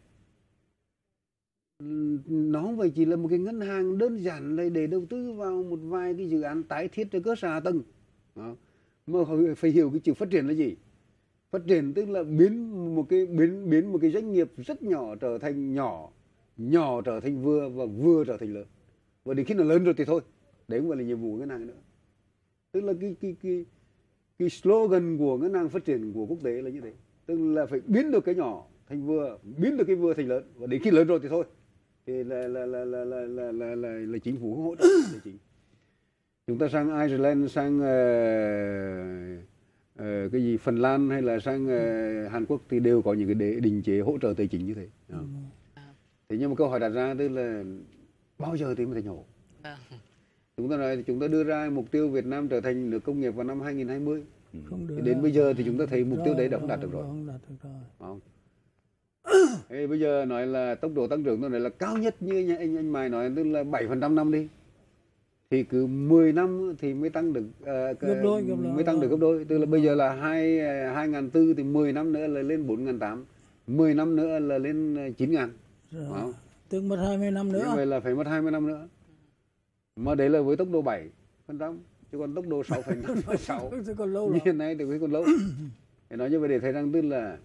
nó không phải chỉ là một cái ngân hàng đơn giản là để đầu tư vào một vài cái dự án tái thiết cho cơ sở hạ tầng. Đó. Mà phải hiểu cái chữ phát triển là gì. Phát triển tức là biến một cái biến biến một cái doanh nghiệp rất nhỏ trở thành nhỏ, nhỏ trở thành vừa và vừa trở thành lớn. Và đến khi nó lớn rồi thì thôi, đấy không phải là nhiệm vụ của ngân hàng nữa. Tức là cái cái cái cái slogan của ngân hàng phát triển của quốc tế là như thế, tức là phải biến được cái nhỏ thành vừa, biến được cái vừa thành lớn, và đến khi lớn rồi thì thôi thì là là là là là là là, là, là chính phủ hỗ trợ tài chính. Chúng ta sang Ireland, sang uh, uh, cái gì Phần Lan hay là sang uh, Hàn Quốc thì đều có những cái đế, định chế hỗ trợ tài chính như thế. Ừ. Thế nhưng mà câu hỏi đặt ra tức là bao giờ thì mới thành nổ? Chúng ta nói chúng ta đưa ra mục tiêu Việt Nam trở thành nước công nghiệp vào năm hai nghìn không trăm hai mươi. Thì đến bây giờ thì chúng ta thấy mục tiêu đấy đã không đạt được rồi. Không đạt được rồi. Không. Ê, bây giờ nói là tốc độ tăng trưởng tôi nói là cao nhất như anh anh, anh Mai nói tức là bảy phần trăm năm đi. Thì cứ mười năm thì mới tăng được uh, gấp đôi, gấp đôi, mới tăng được gấp đôi, tức là bây giờ là hai hai nghìn tư thì mười năm nữa là lên bốn nghìn tám, mười năm nữa là lên chín nghìn. Rồi. Tương mất hai mươi năm nữa. Như vậy là phải mất hai mươi năm nữa. Mà đấy là với tốc độ bảy phần trăm, chứ còn tốc độ sáu phần trăm sáu. Còn lâu như hiện nay thì còn lâu. Để nói như vậy để thấy rằng tức là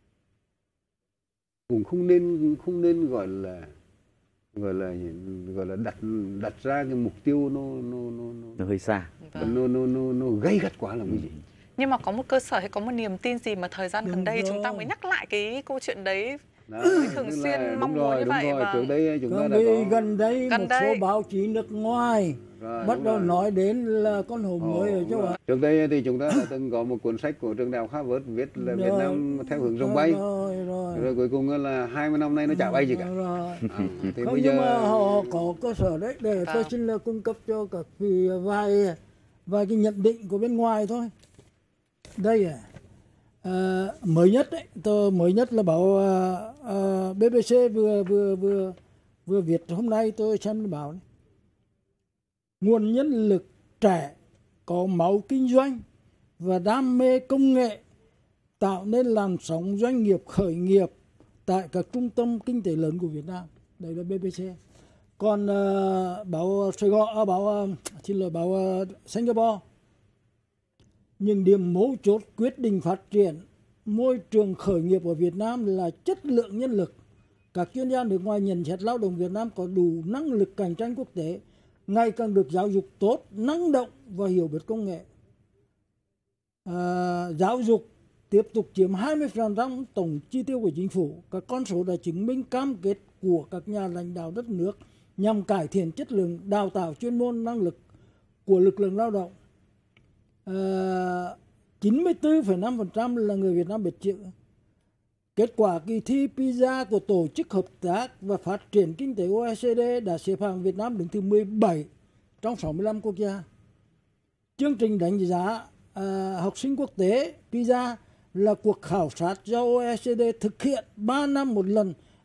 cũng không nên không nên gọi là gọi là gọi là đặt đặt ra cái mục tiêu nó nó nó nó hơi xa, vâng. nó nó nó nó gây gắt quá là cái gì. Nhưng mà có một cơ sở hay có một niềm tin gì mà thời gian gần đây chúng ta mới nhắc lại cái câu chuyện đấy? Đó, thường xuyên là, mong đúng muốn rồi, như đúng vậy. Rồi. Và... Trước đây chúng ta đã có... có... gần đây gần một đây. số báo chí nước ngoài rồi, bắt đầu nói đến là con hổ mới ở châu Á. Trước đây thì chúng ta đã từng có một cuốn sách của trường đại học Harvard viết là rồi, Việt Nam theo hướng rồng bay. Rồi, rồi. Rồi cuối cùng là hai mươi năm nay nó chả bay gì cả. Rồi. À, thì không, bây nhưng giờ... mà họ có cơ sở đấy để à. tôi xin là cung cấp cho các vị vài vài cái nhận định của bên ngoài thôi. Đây à. À, mới nhất đấy, tôi mới nhất là báo à, à, bê bê xê vừa vừa vừa vừa viết hôm nay tôi xem báo này. Nguồn nhân lực trẻ có máu kinh doanh và đam mê công nghệ tạo nên làn sóng doanh nghiệp khởi nghiệp tại các trung tâm kinh tế lớn của Việt Nam. Đây là bê bê xê. Còn uh, báo Sài Gòn, à, báo uh, xin lỗi báo uh, Singapore, những điểm mấu chốt quyết định phát triển môi trường khởi nghiệp ở Việt Nam là chất lượng nhân lực. Các chuyên gia nước ngoài nhận xét lao động Việt Nam có đủ năng lực cạnh tranh quốc tế, ngày càng được giáo dục tốt, năng động và hiểu biết công nghệ. À, giáo dục tiếp tục chiếm hai mươi phần trăm tổng chi tiêu của chính phủ. Các con số đã chứng minh cam kết của các nhà lãnh đạo đất nước nhằm cải thiện chất lượng đào tạo chuyên môn năng lực của lực lượng lao động. À, chín mươi tư phẩy năm phần trăm là người Việt Nam biết chữ. Kết quả kỳ thi PISA của Tổ chức Hợp tác và Phát triển Kinh tế o e xê đê đã xếp hạng Việt Nam đứng thứ mười bảy trong sáu mươi lăm quốc gia. Chương trình đánh giá à, học sinh quốc tế PISA là cuộc khảo sát do o e xê đê thực hiện ba năm một lần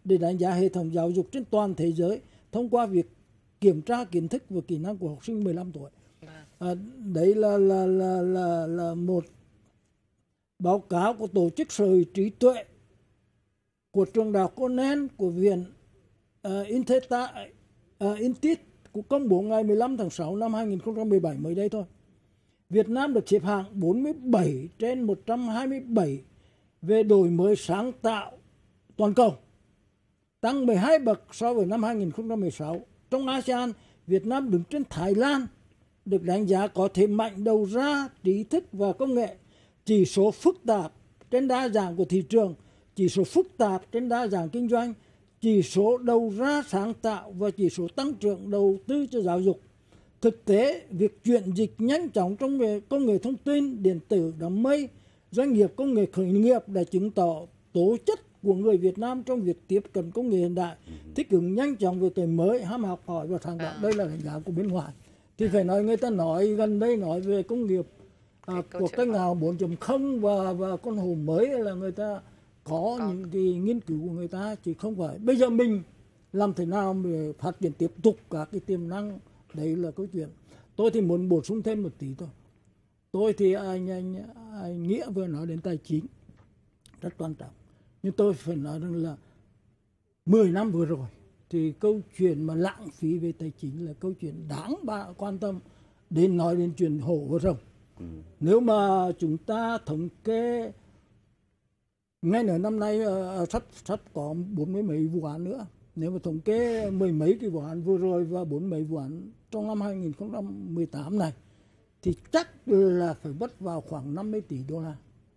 để đánh giá hệ thống giáo dục trên toàn thế giới thông qua việc kiểm tra kiến thức và kỹ năng của học sinh mười lăm tuổi. À, đấy là, là, là, là, là một báo cáo của Tổ chức Sở hữu trí tuệ của trường đại học Cornell, của viện uh, Inteta, uh, Intit của công bố ngày mười lăm tháng sáu năm hai nghìn không trăm mười bảy mới đây thôi. Việt Nam được xếp hạng bốn mươi bảy trên một trăm hai mươi bảy về đổi mới sáng tạo toàn cầu, tăng mười hai bậc so với năm hai nghìn không trăm mười sáu. Trong a sê an, Việt Nam đứng trên Thái Lan, được đánh giá có thế mạnh đầu ra trí thức và công nghệ, chỉ số phức tạp trên đa dạng của thị trường, chỉ số phức tạp trên đa dạng kinh doanh, chỉ số đầu ra sáng tạo và chỉ số tăng trưởng đầu tư cho giáo dục. Thực tế, việc chuyển dịch nhanh chóng trong nghề công nghệ thông tin, điện tử, đám mây, doanh nghiệp công nghệ khởi nghiệp đã chứng tỏ tố chất của người Việt Nam trong việc tiếp cận công nghệ hiện đại, thích ứng nhanh chóng với cái mới, ham học hỏi và sáng tạo. Đây là đánh giá của bên ngoài. Thì phải nói người ta nói gần đây nói về công nghiệp à, của cách nào bốn chấm không và và con hồ mới là người ta có à. những cái nghiên cứu của người ta, chỉ không phải bây giờ mình làm thế nào để phát triển tiếp tục các cái tiềm năng. Đấy là câu chuyện. Tôi thì muốn bổ sung thêm một tí thôi. Tôi thì anh, anh, anh Nghĩa vừa nói đến tài chính rất quan trọng, nhưng tôi phải nói rằng là mười năm vừa rồi thì câu chuyện mà lãng phí về tài chính là câu chuyện đáng bạn quan tâm. Đến nói đến chuyện hổ và rồng. Ừ. Nếu mà chúng ta thống kê ngay nửa năm nay uh, sắp sắp có bốn mươi mấy vụ án nữa. Nếu mà thống kê mười mấy cái vụ án vừa rồi và bốn mấy vụ án trong năm hai nghìn không trăm mười tám này thì chắc là phải mất vào khoảng năm mươi tỷ đô la.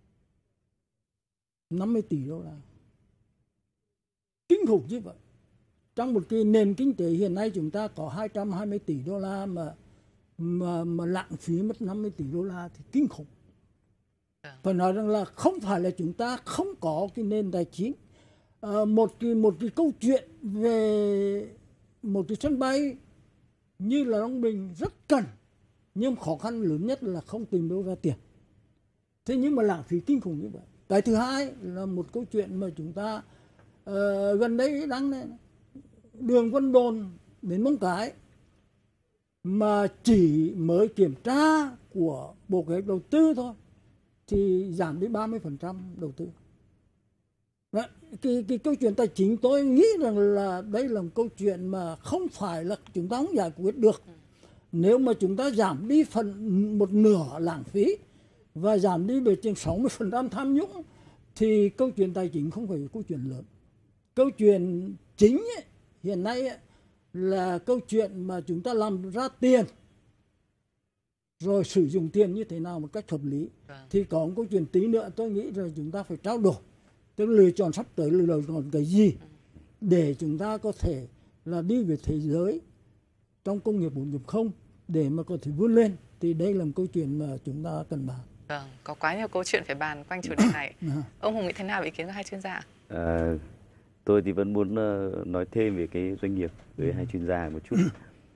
năm mươi tỷ đô la. Kinh khủng như vậy. Trong một cái nền kinh tế hiện nay chúng ta có hai trăm hai mươi tỷ đô la mà mà mà lãng phí mất năm mươi tỷ đô la thì kinh khủng. Phải nói rằng là không phải là chúng ta không có cái nền tài chính. À, một cái một cái câu chuyện về một cái sân bay như là Long Bình rất cần, nhưng khó khăn lớn nhất là không tìm đâu ra tiền. Thế nhưng mà lãng phí kinh khủng như vậy. Cái thứ hai là một câu chuyện mà chúng ta uh, gần đây đang này, đường Vân Đồn đến Móng Cái mà chỉ mới kiểm tra của Bộ Kế hoạch Đầu tư thôi thì giảm đi ba mươi phần trăm đầu tư. Đấy, cái, cái câu chuyện tài chính tôi nghĩ rằng là đây là một câu chuyện mà không phải là chúng ta không giải quyết được. Nếu mà chúng ta giảm đi phần một nửa lãng phí và giảm đi được trên sáu mươi phần trăm tham nhũng thì câu chuyện tài chính không phải là câu chuyện lớn. Câu chuyện chính ấy, hiện nay ấy, là câu chuyện mà chúng ta làm ra tiền rồi sử dụng tiền như thế nào một cách hợp lý. Thì có một câu chuyện tí nữa tôi nghĩ rằng chúng ta phải trao đổi, tức là lựa chọn sắp tới là lựa chọn cái gì để chúng ta có thể là đi về thế giới trong công nghiệp bốn chấm không để mà có thể vươn lên. Thì đây là một câu chuyện mà chúng ta cần bàn. Vâng, có quá nhiều câu chuyện phải bàn quanh chủ đề này. Ông Hùng nghĩ thế nào về ý kiến của hai chuyên gia? À, tôi thì vẫn muốn uh, nói thêm về cái doanh nghiệp với hai chuyên gia một chút.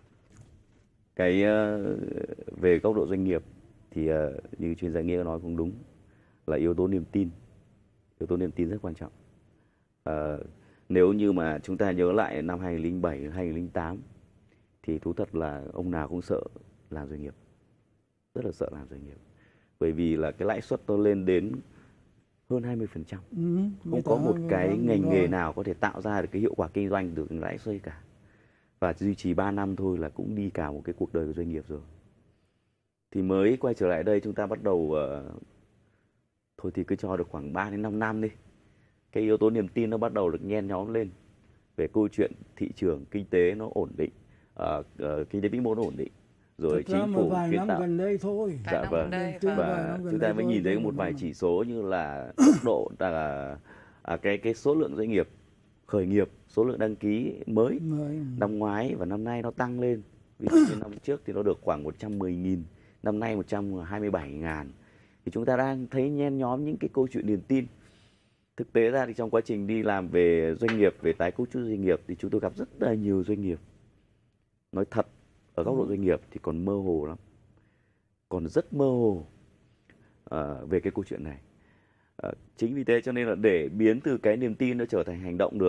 Cái uh, về góc độ doanh nghiệp thì uh, như chuyên gia Nghĩa nói cũng đúng, là yếu tố niềm tin. Yếu tố niềm tin rất quan trọng. Uh, nếu như mà chúng ta nhớ lại năm hai nghìn không trăm lẻ bảy, hai nghìn không trăm lẻ tám thì thú thật là ông nào cũng sợ làm doanh nghiệp. Rất là sợ làm doanh nghiệp. Bởi vì là cái lãi suất nó lên đến hơn hai mươi phần trăm. Ừ, không có một cái ngành nghề nào có thể tạo ra được cái hiệu quả kinh doanh được lãi suất cả. Và duy trì ba năm thôi là cũng đi cả một cái cuộc đời của doanh nghiệp rồi. Thì mới quay trở lại đây chúng ta bắt đầu uh, thôi thì cứ cho được khoảng ba đến năm năm đi. Cái yếu tố niềm tin nó bắt đầu được nhen nhóm lên về câu chuyện thị trường kinh tế nó ổn định, uh, uh, kinh tế vĩ mô nó ổn định. Rồi Thực chính phủ vài kiến năm tạo. gần đây thôi. Dạ vâng. Đây, và và chúng ta mới nhìn thấy một vài chỉ số như là tốc độ là à, cái cái số lượng doanh nghiệp khởi nghiệp, số lượng đăng ký mới năm ngoái và năm nay nó tăng lên. Ví dụ như năm trước thì nó được khoảng một trăm mười nghìn, năm nay một trăm hai mươi bảy nghìn. Thì chúng ta đang thấy nhen nhóm những cái câu chuyện niềm tin. Thực tế ra thì trong quá trình đi làm về doanh nghiệp, về tái cấu trúc doanh nghiệp thì chúng tôi gặp rất là nhiều doanh nghiệp. Nói thật, ở góc độ doanh nghiệp thì còn mơ hồ lắm, còn rất mơ hồ uh, về cái câu chuyện này. Uh, chính vì thế cho nên là để biến từ cái niềm tin nó trở thành hành động được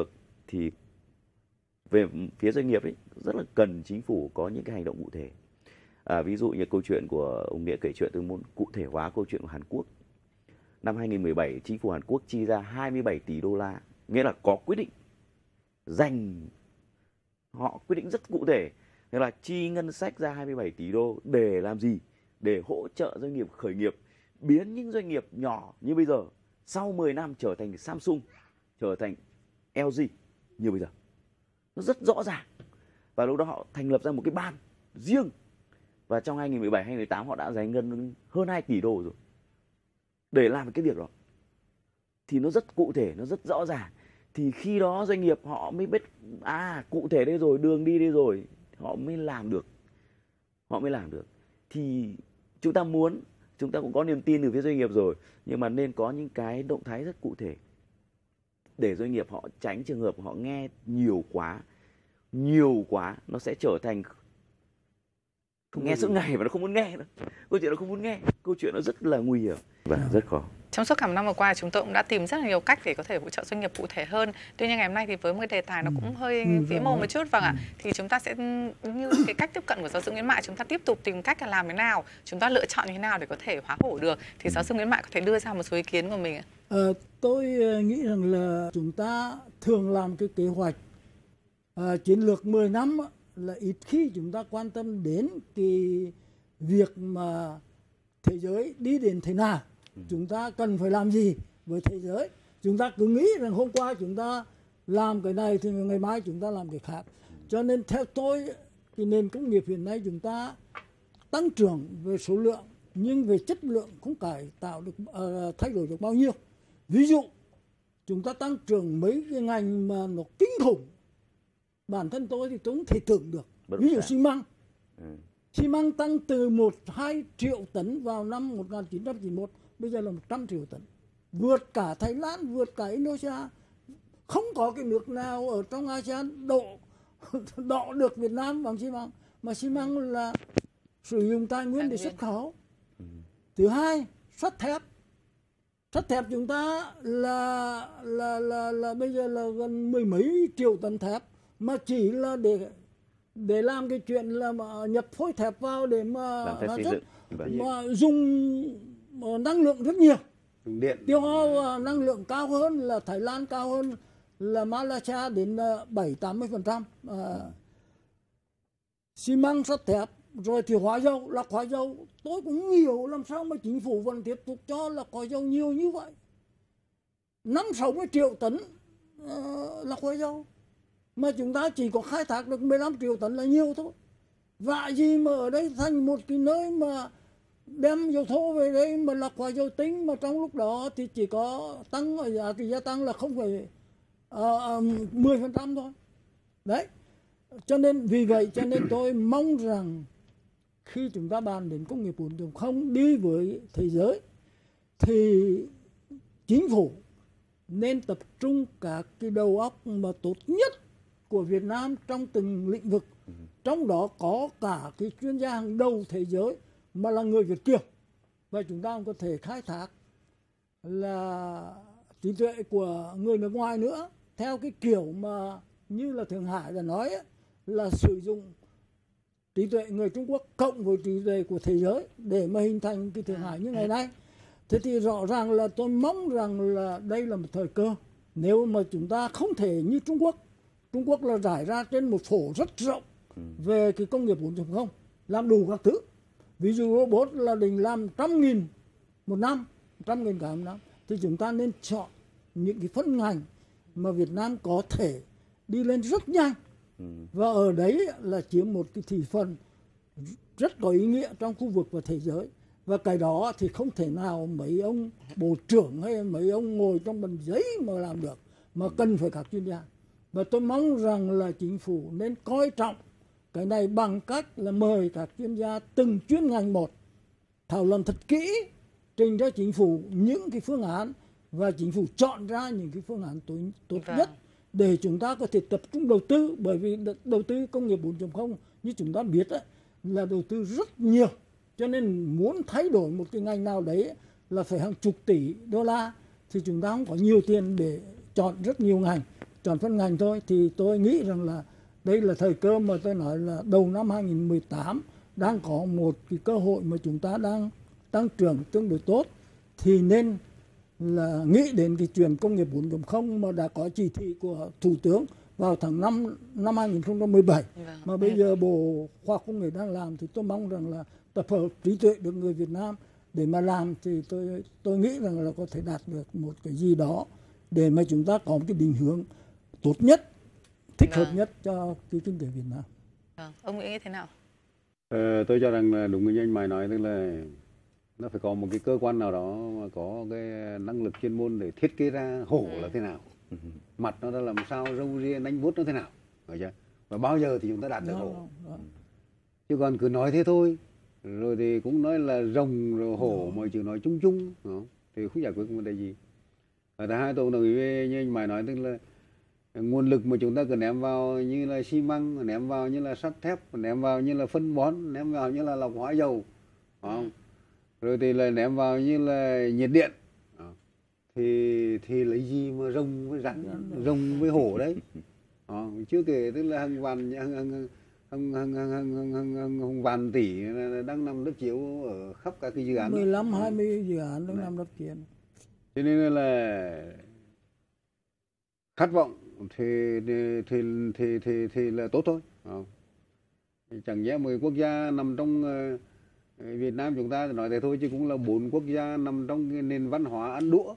thì về phía doanh nghiệp ấy rất là cần chính phủ có những cái hành động cụ thể. À, ví dụ như câu chuyện của ông Nghĩa kể chuyện, tôi muốn cụ thể hóa câu chuyện của Hàn Quốc. Năm hai nghìn không trăm mười bảy, chính phủ Hàn Quốc chi ra hai mươi bảy tỷ đô la, nghĩa là có quyết định dành, họ quyết định rất cụ thể, nghĩa là chi ngân sách ra hai mươi bảy tỷ đô để làm gì? Để hỗ trợ doanh nghiệp khởi nghiệp, biến những doanh nghiệp nhỏ như bây giờ sau mười năm trở thành Samsung, trở thành L G như bây giờ. Nó rất rõ ràng. Và lúc đó họ thành lập ra một cái ban riêng. Và trong hai nghìn không trăm mười bảy, hai nghìn không trăm mười tám họ đã dành ngân hơn hai tỷ đô rồi để làm cái việc đó. Thì nó rất cụ thể, nó rất rõ ràng. Thì khi đó doanh nghiệp họ mới biết, à cụ thể đây rồi, đường đi đây rồi, họ mới làm được. Họ mới làm được. Thì chúng ta muốn, chúng ta cũng có niềm tin từ phía doanh nghiệp rồi, nhưng mà nên có những cái động thái rất cụ thể để doanh nghiệp họ tránh trường hợp họ nghe nhiều quá, nhiều quá nó sẽ trở thành không nghe suốt ngày và nó không muốn nghe nữa. Câu chuyện nó không muốn nghe, câu chuyện nó rất là nguy hiểm và rất khó. Trong suốt cả năm vừa qua chúng tôi cũng đã tìm rất là nhiều cách để có thể hỗ trợ doanh nghiệp cụ thể hơn. Tuy nhiên ngày hôm nay thì với một đề tài nó cũng hơi vĩ mô một chút, vâng ạ. Thì chúng ta sẽ như cái cách tiếp cận của giáo sư Nguyễn Mại, chúng ta tiếp tục tìm cách là làm thế nào, chúng ta lựa chọn như thế nào để có thể hóa hổ được. Thì giáo sư Nguyễn Mại có thể đưa ra một số ý kiến của mình ạ. Ờ, tôi nghĩ rằng là chúng ta thường làm cái kế hoạch à, chiến lược mười năm là ít khi chúng ta quan tâm đến cái việc mà thế giới đi đến thế nào. Chúng ta cần phải làm gì với thế giới. Chúng ta cứ nghĩ rằng hôm qua chúng ta làm cái này thì ngày mai chúng ta làm cái khác. Cho nên theo tôi, cái nền công nghiệp hiện nay chúng ta tăng trưởng về số lượng nhưng về chất lượng không cải tạo được, uh, thay đổi được bao nhiêu. Ví dụ chúng ta tăng trưởng mấy cái ngành mà nó kinh khủng, bản thân tôi thì tôi không thể tưởng được. Ví dụ xi măng. Ừ. Xi măng tăng từ một đến hai triệu tấn vào năm một nghìn chín trăm chín mươi mốt, bây giờ là một trăm triệu tấn. Vượt cả Thái Lan, vượt cả Indonesia. Không có cái nước nào ở trong a sê an độ đọ được Việt Nam bằng xi măng. Mà xi măng là sử dụng tài nguyên để xuất khẩu. Ừ. Thứ hai, sắt thép. Sắt thép chúng ta là, là, là, là bây giờ là gần mười mấy triệu tấn thép. Mà chỉ là để để làm cái chuyện là mà nhập phôi thép vào để mà sản xuất, mà dùng năng lượng rất nhiều, điện tiêu hao năng lượng cao hơn là Thái Lan, cao hơn là Malaysia đến bảy tám mươi phần trăm. Xi măng, sắt thép, rồi thì hóa dầu, lọc hóa dầu tôi cũng nhiều, làm sao mà chính phủ vẫn tiếp tục cho lọc hóa dầu nhiều như vậy, năm sáu mươi triệu tấn uh, lọc hóa dầu. Mà chúng ta chỉ có khai thác được mười lăm triệu tấn là nhiều thôi. Vạ gì mà ở đây thành một cái nơi mà đem dầu thô về đây mà lọc hóa dầu tinh, mà trong lúc đó thì chỉ có tăng ở giá trị gia tăng là không phải mười phần trăm thôi. Đấy. Cho nên vì vậy cho nên tôi mong rằng khi chúng ta bàn đến công nghiệp bốn chấm không đi với thế giới thì chính phủ nên tập trung các cái đầu óc mà tốt nhất của Việt Nam trong từng lĩnh vực. Ừ. Trong đó có cả cái chuyên gia hàng đầu thế giới mà là người Việt kiều. Và chúng ta cũng có thể khai thác là trí tuệ của người nước ngoài nữa, theo cái kiểu mà như là Thượng Hải đã nói ấy, là sử dụng trí tuệ người Trung Quốc cộng với trí tuệ của thế giới để mà hình thành cái Thượng Hải như ngày nay. Thế thì rõ ràng là tôi mong rằng là đây là một thời cơ. Nếu mà chúng ta không thể như Trung Quốc, Trung Quốc là rải ra trên một phổ rất rộng về cái công nghiệp bốn chấm không, làm đủ các thứ. Ví dụ robot là định làm trăm nghìn một năm, trăm nghìn cả một năm. Thì chúng ta nên chọn những cái phân ngành mà Việt Nam có thể đi lên rất nhanh. Và ở đấy là chiếm một cái thị phần rất có ý nghĩa trong khu vực và thế giới. Và cái đó thì không thể nào mấy ông bộ trưởng hay mấy ông ngồi trong bàn giấy mà làm được, mà cần phải các chuyên gia. Và tôi mong rằng là chính phủ nên coi trọng cái này bằng cách là mời các chuyên gia từng chuyên ngành một, thảo luận thật kỹ, trình ra chính phủ những cái phương án và chính phủ chọn ra những cái phương án tốt, tốt vâng. nhất để chúng ta có thể tập trung đầu tư. Bởi vì đầu tư công nghiệp bốn chấm không như chúng ta biết ấy, là đầu tư rất nhiều. Cho nên muốn thay đổi một cái ngành nào đấy là phải hàng chục tỷ đô la, thì chúng ta không có nhiều tiền để chọn rất nhiều ngành. chọn phân ngành thôi, thì tôi nghĩ rằng là đây là thời cơ mà tôi nói là đầu năm hai nghìn mười tám đang có một cái cơ hội mà chúng ta đang tăng trưởng tương đối tốt, thì nên là nghĩ đến cái chuyện công nghiệp bốn chấm không mà đã có chỉ thị của Thủ tướng vào tháng năm năm hai nghìn không trăm mười bảy, vâng. Mà bây giờ Bộ Khoa học Công nghệ đang làm, thì tôi mong rằng là tập hợp trí tuệ được người Việt Nam để mà làm, thì tôi tôi nghĩ rằng là có thể đạt được một cái gì đó để mà chúng ta có một cái định hướng tốt nhất, thích hợp vâng. nhất cho cái kinh tế Việt Nam. Vâng. Ông nghĩ thế nào? Ờ, tôi cho rằng là đúng như anh Mài nói, tức là nó phải có một cái cơ quan nào đó mà có cái năng lực chuyên môn để thiết kế ra hổ ừ. là thế nào, mặt nó đã làm sao, râu ria nanh vuốt nó thế nào, phải chưa? Và bao giờ thì chúng ta đạt được hổ. Đó, đó. Chứ còn cứ nói thế thôi, rồi thì cũng nói là rồng rồi hổ mà chỉ nói chung chung, đó. Thì không giải quyết vấn đề gì. Và thứ hai, tôi đồng ý với như anh Mài nói, tức là nguồn lực mà chúng ta cứ ném vào như là xi măng, ném vào như là sắt thép, ném vào như là phân bón, ném vào như là lọc hóa dầu, ừ. rồi thì là ném vào như là nhiệt điện, thì thì lấy gì mà rồng với rắn, rồng với hổ đấy. À, chưa kể tức là hàng vạn hàng hàng hàng hàng hàng hàng hàng vạn tỷ đang nằm đất chiếu ở khắp các cái dự án, mười lăm hai mươi dự án đang nằm đất chiếu. Cho nên là khát vọng thì thì thì thì thì, thì là tốt thôi. À, chẳng nhẽ mười quốc gia nằm trong uh, Việt Nam chúng ta nói thế thôi, chứ cũng là bốn quốc gia nằm trong cái nền văn hóa ăn đũa.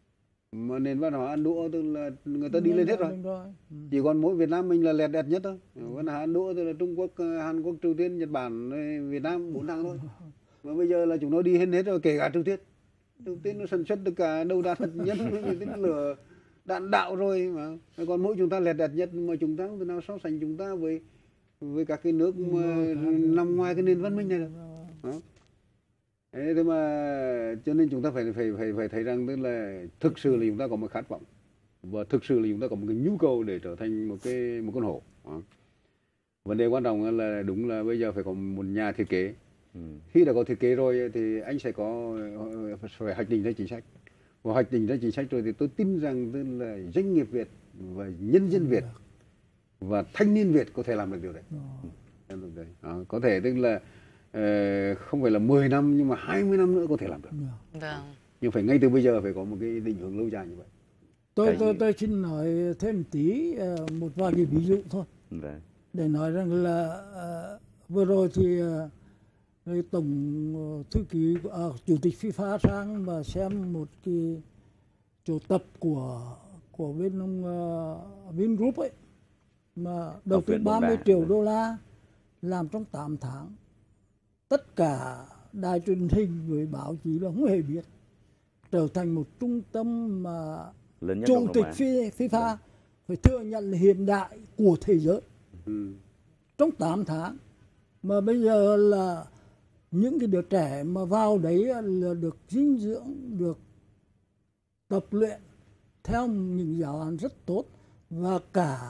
Mà nền văn hóa ăn đũa tức là người ta đi lên hết rồi. Ừ. Chỉ còn mỗi Việt Nam mình là lẹt đẹt nhất thôi. Văn hóa ăn đũa tức là Trung Quốc, Hàn Quốc, Triều Tiên, Nhật Bản, Việt Nam bốn thằng thôi. Mà bây giờ là chúng nó đi hết hết rồi, kể cả Triều Tiên. Triều Tiên nó sản xuất được cả đầu đạn hạt nhân, tên lửa, đạn đạo rồi mà. Còn mỗi chúng ta lẹt đẹt nhất, mà chúng ta không thể nào so sánh chúng ta với với các cái nước mà nằm ngoài cái nền văn minh này được. Đó. Thế thế mà cho nên chúng ta phải phải phải phải thấy rằng tức là thực sự là chúng ta có một khát vọng, và thực sự là chúng ta có một cái nhu cầu để trở thành một cái một con hổ. Đó. Vấn đề quan trọng là đúng là bây giờ phải có một nhà thiết kế. Ừ. Khi đã có thiết kế rồi thì anh sẽ có phải hoạch định ra chính sách. Và hoạch định ra chính sách rồi thì tôi tin rằng tức là doanh nghiệp Việt và nhân dân Việt và thanh niên Việt có thể làm được điều đấy. Ừ. Đó. Có thể tức là uh, không phải là mười năm nhưng mà hai mươi năm nữa có thể làm được. Vâng. Nhưng phải ngay từ bây giờ phải có một cái định hướng lâu dài như vậy. Tôi tôi tôi xin nói thêm tí uh, một vài cái ví dụ thôi. Vâng. Để nói rằng là uh, vừa rồi thì uh, tổng thư ký uh, chủ tịch FIFA sang và xem một cái chỗ tập của của bên ông uh, Vingroup ấy, mà đầu tư ba mươi triệu đô la làm trong tám tháng. Tất cả đài truyền hình với báo chí là không hề biết, trở thành một trung tâm mà chủ tịch FIFA ừ. phải thừa nhận là hiện đại của thế giới. Ừ. Trong tám tháng mà bây giờ là những cái đứa trẻ mà vào đấy là được dinh dưỡng, được tập luyện theo những giáo án rất tốt, và cả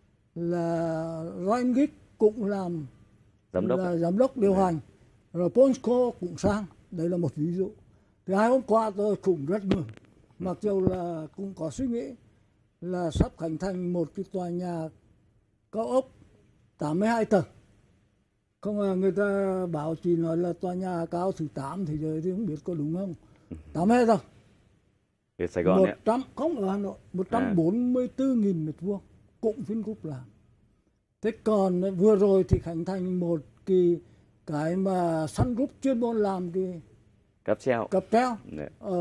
là Ryan Giggs cũng làm giám đốc, là giám đốc điều ừ. hành, rồi Ponsco cũng sang. Đấy là một ví dụ. Thì hai hôm qua tôi cũng rất mừng, mặc dù là cũng có suy nghĩ là sắp khánh thành một cái tòa nhà cao ốc tám mươi hai tầng. Không, người ta bảo chỉ nói là tòa nhà cao thứ tám thế giới thì không biết có đúng không. tám mươi hai tầng. Ở Sài Gòn một trăm, không ở Hà Nội, một trăm bốn mươi tư nghìn mét vuông cũng Vingroup làm. Thế còn vừa rồi thì khánh thành một cái cái mà Sun Group chuyên môn làm cái cáp treo, cáp treo ở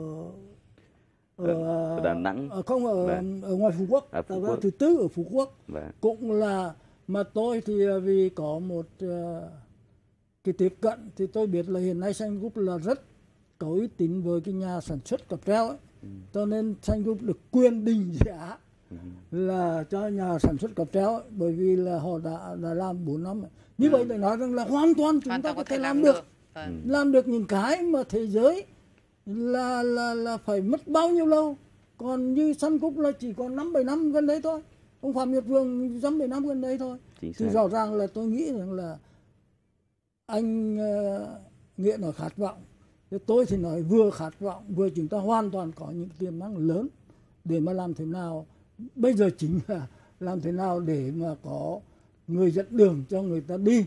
ở, ở Đà Nẵng, ở không ở Vâng. ở ngoài Phú Quốc, à, Phú Quốc. Thứ tư ở Phú Quốc. Vâng. Cũng là, mà tôi thì vì có một uh, cái tiếp cận thì tôi biết là hiện nay Sun Group là rất có uy tín với cái nhà sản xuất cáp treo ấy. Ừ. Cho nên Sun Group được quyền định giá ừ. là cho nhà sản xuất cáp treo ấy, bởi vì là họ đã đã làm bốn năm. Như ừ. vậy để nói rằng là hoàn toàn chúng hoàn ta có thể làm, làm được, được. Ừ. làm được những cái mà thế giới là là là phải mất bao nhiêu lâu. Còn như Sun Group là chỉ còn năm bảy năm gần đấy thôi, ông Phạm Nhật Vượng năm bảy năm gần đấy thôi. Thì rõ ràng là tôi nghĩ rằng là anh uh, Nghĩa nói khát vọng, thế tôi thì nói vừa khát vọng vừa chúng ta hoàn toàn có những tiềm năng lớn để mà làm thế nào bây giờ chính là làm thế nào để mà có người dẫn đường cho người ta đi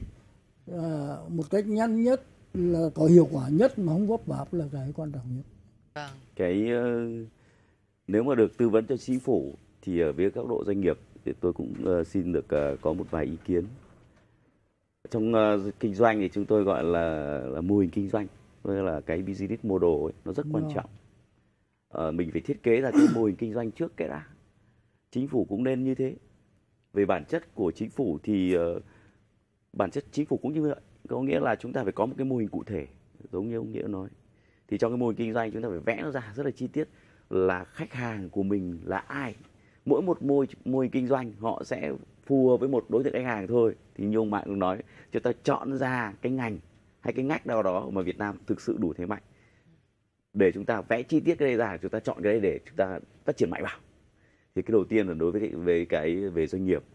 à, một cách nhanh nhất, là có hiệu quả nhất mà không vấp váp là cái quan trọng nhất. Vâng. Cái uh, nếu mà được tư vấn cho chính phủ thì ở phía góc độ doanh nghiệp thì tôi cũng uh, xin được uh, có một vài ý kiến. Trong uh, kinh doanh thì chúng tôi gọi là, là mô hình kinh doanh, tức là cái business model ấy, nó rất quan trọng. Uh, mình phải thiết kế ra cái mô hình kinh doanh trước cái đã. Chính phủ cũng nên như thế. Về bản chất của chính phủ thì uh, bản chất chính phủ cũng như vậy, có nghĩa là chúng ta phải có một cái mô hình cụ thể, giống như ông Nghĩa nói. Thì trong cái mô hình kinh doanh chúng ta phải vẽ nó ra rất là chi tiết là khách hàng của mình là ai. Mỗi một mô, mô hình kinh doanh họ sẽ phù hợp với một đối tượng khách hàng thôi. Thì như ông Mạng cũng nói, chúng ta chọn ra cái ngành hay cái ngách nào đó mà Việt Nam thực sự đủ thế mạnh để chúng ta vẽ chi tiết cái đây ra, chúng ta chọn cái đây để chúng ta phát triển mạnh vào. Thì cái đầu tiên là đối với cái, về cái về doanh nghiệp.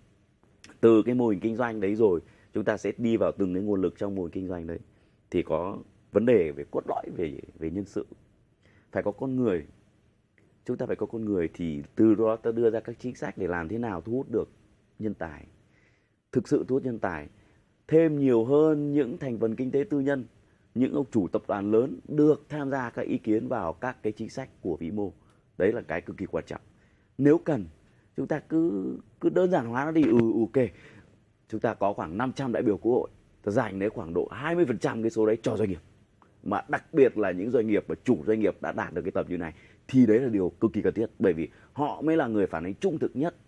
Từ cái mô hình kinh doanh đấy rồi chúng ta sẽ đi vào từng cái nguồn lực trong mô hình kinh doanh đấy. Thì có vấn đề về cốt lõi về về nhân sự, phải có con người. Chúng ta phải có con người thì từ đó ta đưa ra các chính sách để làm thế nào thu hút được nhân tài, thực sự thu hút nhân tài, thêm nhiều hơn những thành phần kinh tế tư nhân, những ông chủ tập đoàn lớn được tham gia các ý kiến vào các cái chính sách của vĩ mô. Đấy là cái cực kỳ quan trọng. Nếu cần chúng ta cứ cứ đơn giản hóa nó đi. ừ ok, chúng ta có khoảng năm trăm đại biểu quốc hội, ta dành đến khoảng độ hai mươi phần trăm cái số đấy cho doanh nghiệp, mà đặc biệt là những doanh nghiệp và chủ doanh nghiệp đã đạt được cái tầm như này, thì đấy là điều cực kỳ cần thiết, bởi vì họ mới là người phản ánh trung thực nhất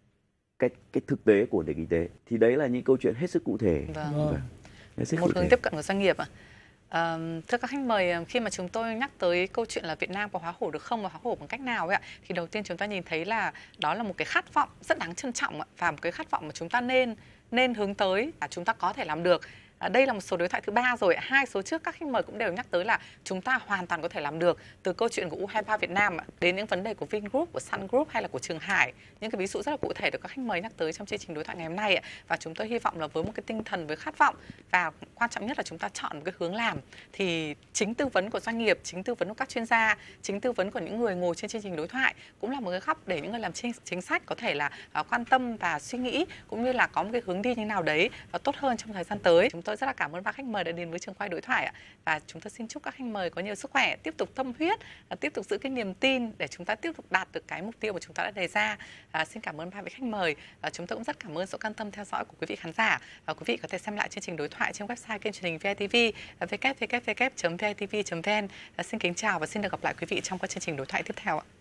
cái cái thực tế của nền kinh tế. Thì đấy là những câu chuyện hết sức cụ thể. Vâng. Vâng. Hết sức Một cụ hướng thể. tiếp cận của doanh nghiệp ạ. À, thưa các khách mời, khi mà chúng tôi nhắc tới câu chuyện là Việt Nam có hóa hổ được không và hóa hổ bằng cách nào ấy ạ, thì đầu tiên chúng ta nhìn thấy là đó là một cái khát vọng rất đáng trân trọng ạ, và một cái khát vọng mà chúng ta nên nên hướng tới là chúng ta có thể làm được. À, đây là một số đối thoại thứ ba rồi. Hai số trước các khách mời cũng đều nhắc tới là chúng ta hoàn toàn có thể làm được, từ câu chuyện của U hai ba Việt Nam đến những vấn đề của Vingroup, của Sun Group hay là của Trường Hải, những cái ví dụ rất là cụ thể được các khách mời nhắc tới trong chương trình đối thoại ngày hôm nay. Và chúng tôi hy vọng là với một cái tinh thần, với khát vọng, và quan trọng nhất là chúng ta chọn một cái hướng làm, thì chính tư vấn của doanh nghiệp, chính tư vấn của các chuyên gia, chính tư vấn của những người ngồi trên chương trình đối thoại cũng là một cái góc để những người làm chính sách có thể là uh, quan tâm và suy nghĩ, cũng như là có một cái hướng đi như nào đấy và tốt hơn trong thời gian tới. Chúng tôi rất là cảm ơn ba khách mời đã đến với trường quay đối thoại ạ. Và chúng tôi xin chúc các khách mời có nhiều sức khỏe, tiếp tục tâm huyết, tiếp tục giữ cái niềm tin để chúng ta tiếp tục đạt được cái mục tiêu mà chúng ta đã đề ra. À, xin cảm ơn ba vị khách mời. À, chúng tôi cũng rất cảm ơn sự quan tâm theo dõi của quý vị khán giả. À, quý vị có thể xem lại chương trình đối thoại trên website kênh truyền hình vê i tê vê w w w chấm v i t v chấm v n. À, xin kính chào và xin được gặp lại quý vị trong các chương trình đối thoại tiếp theo ạ.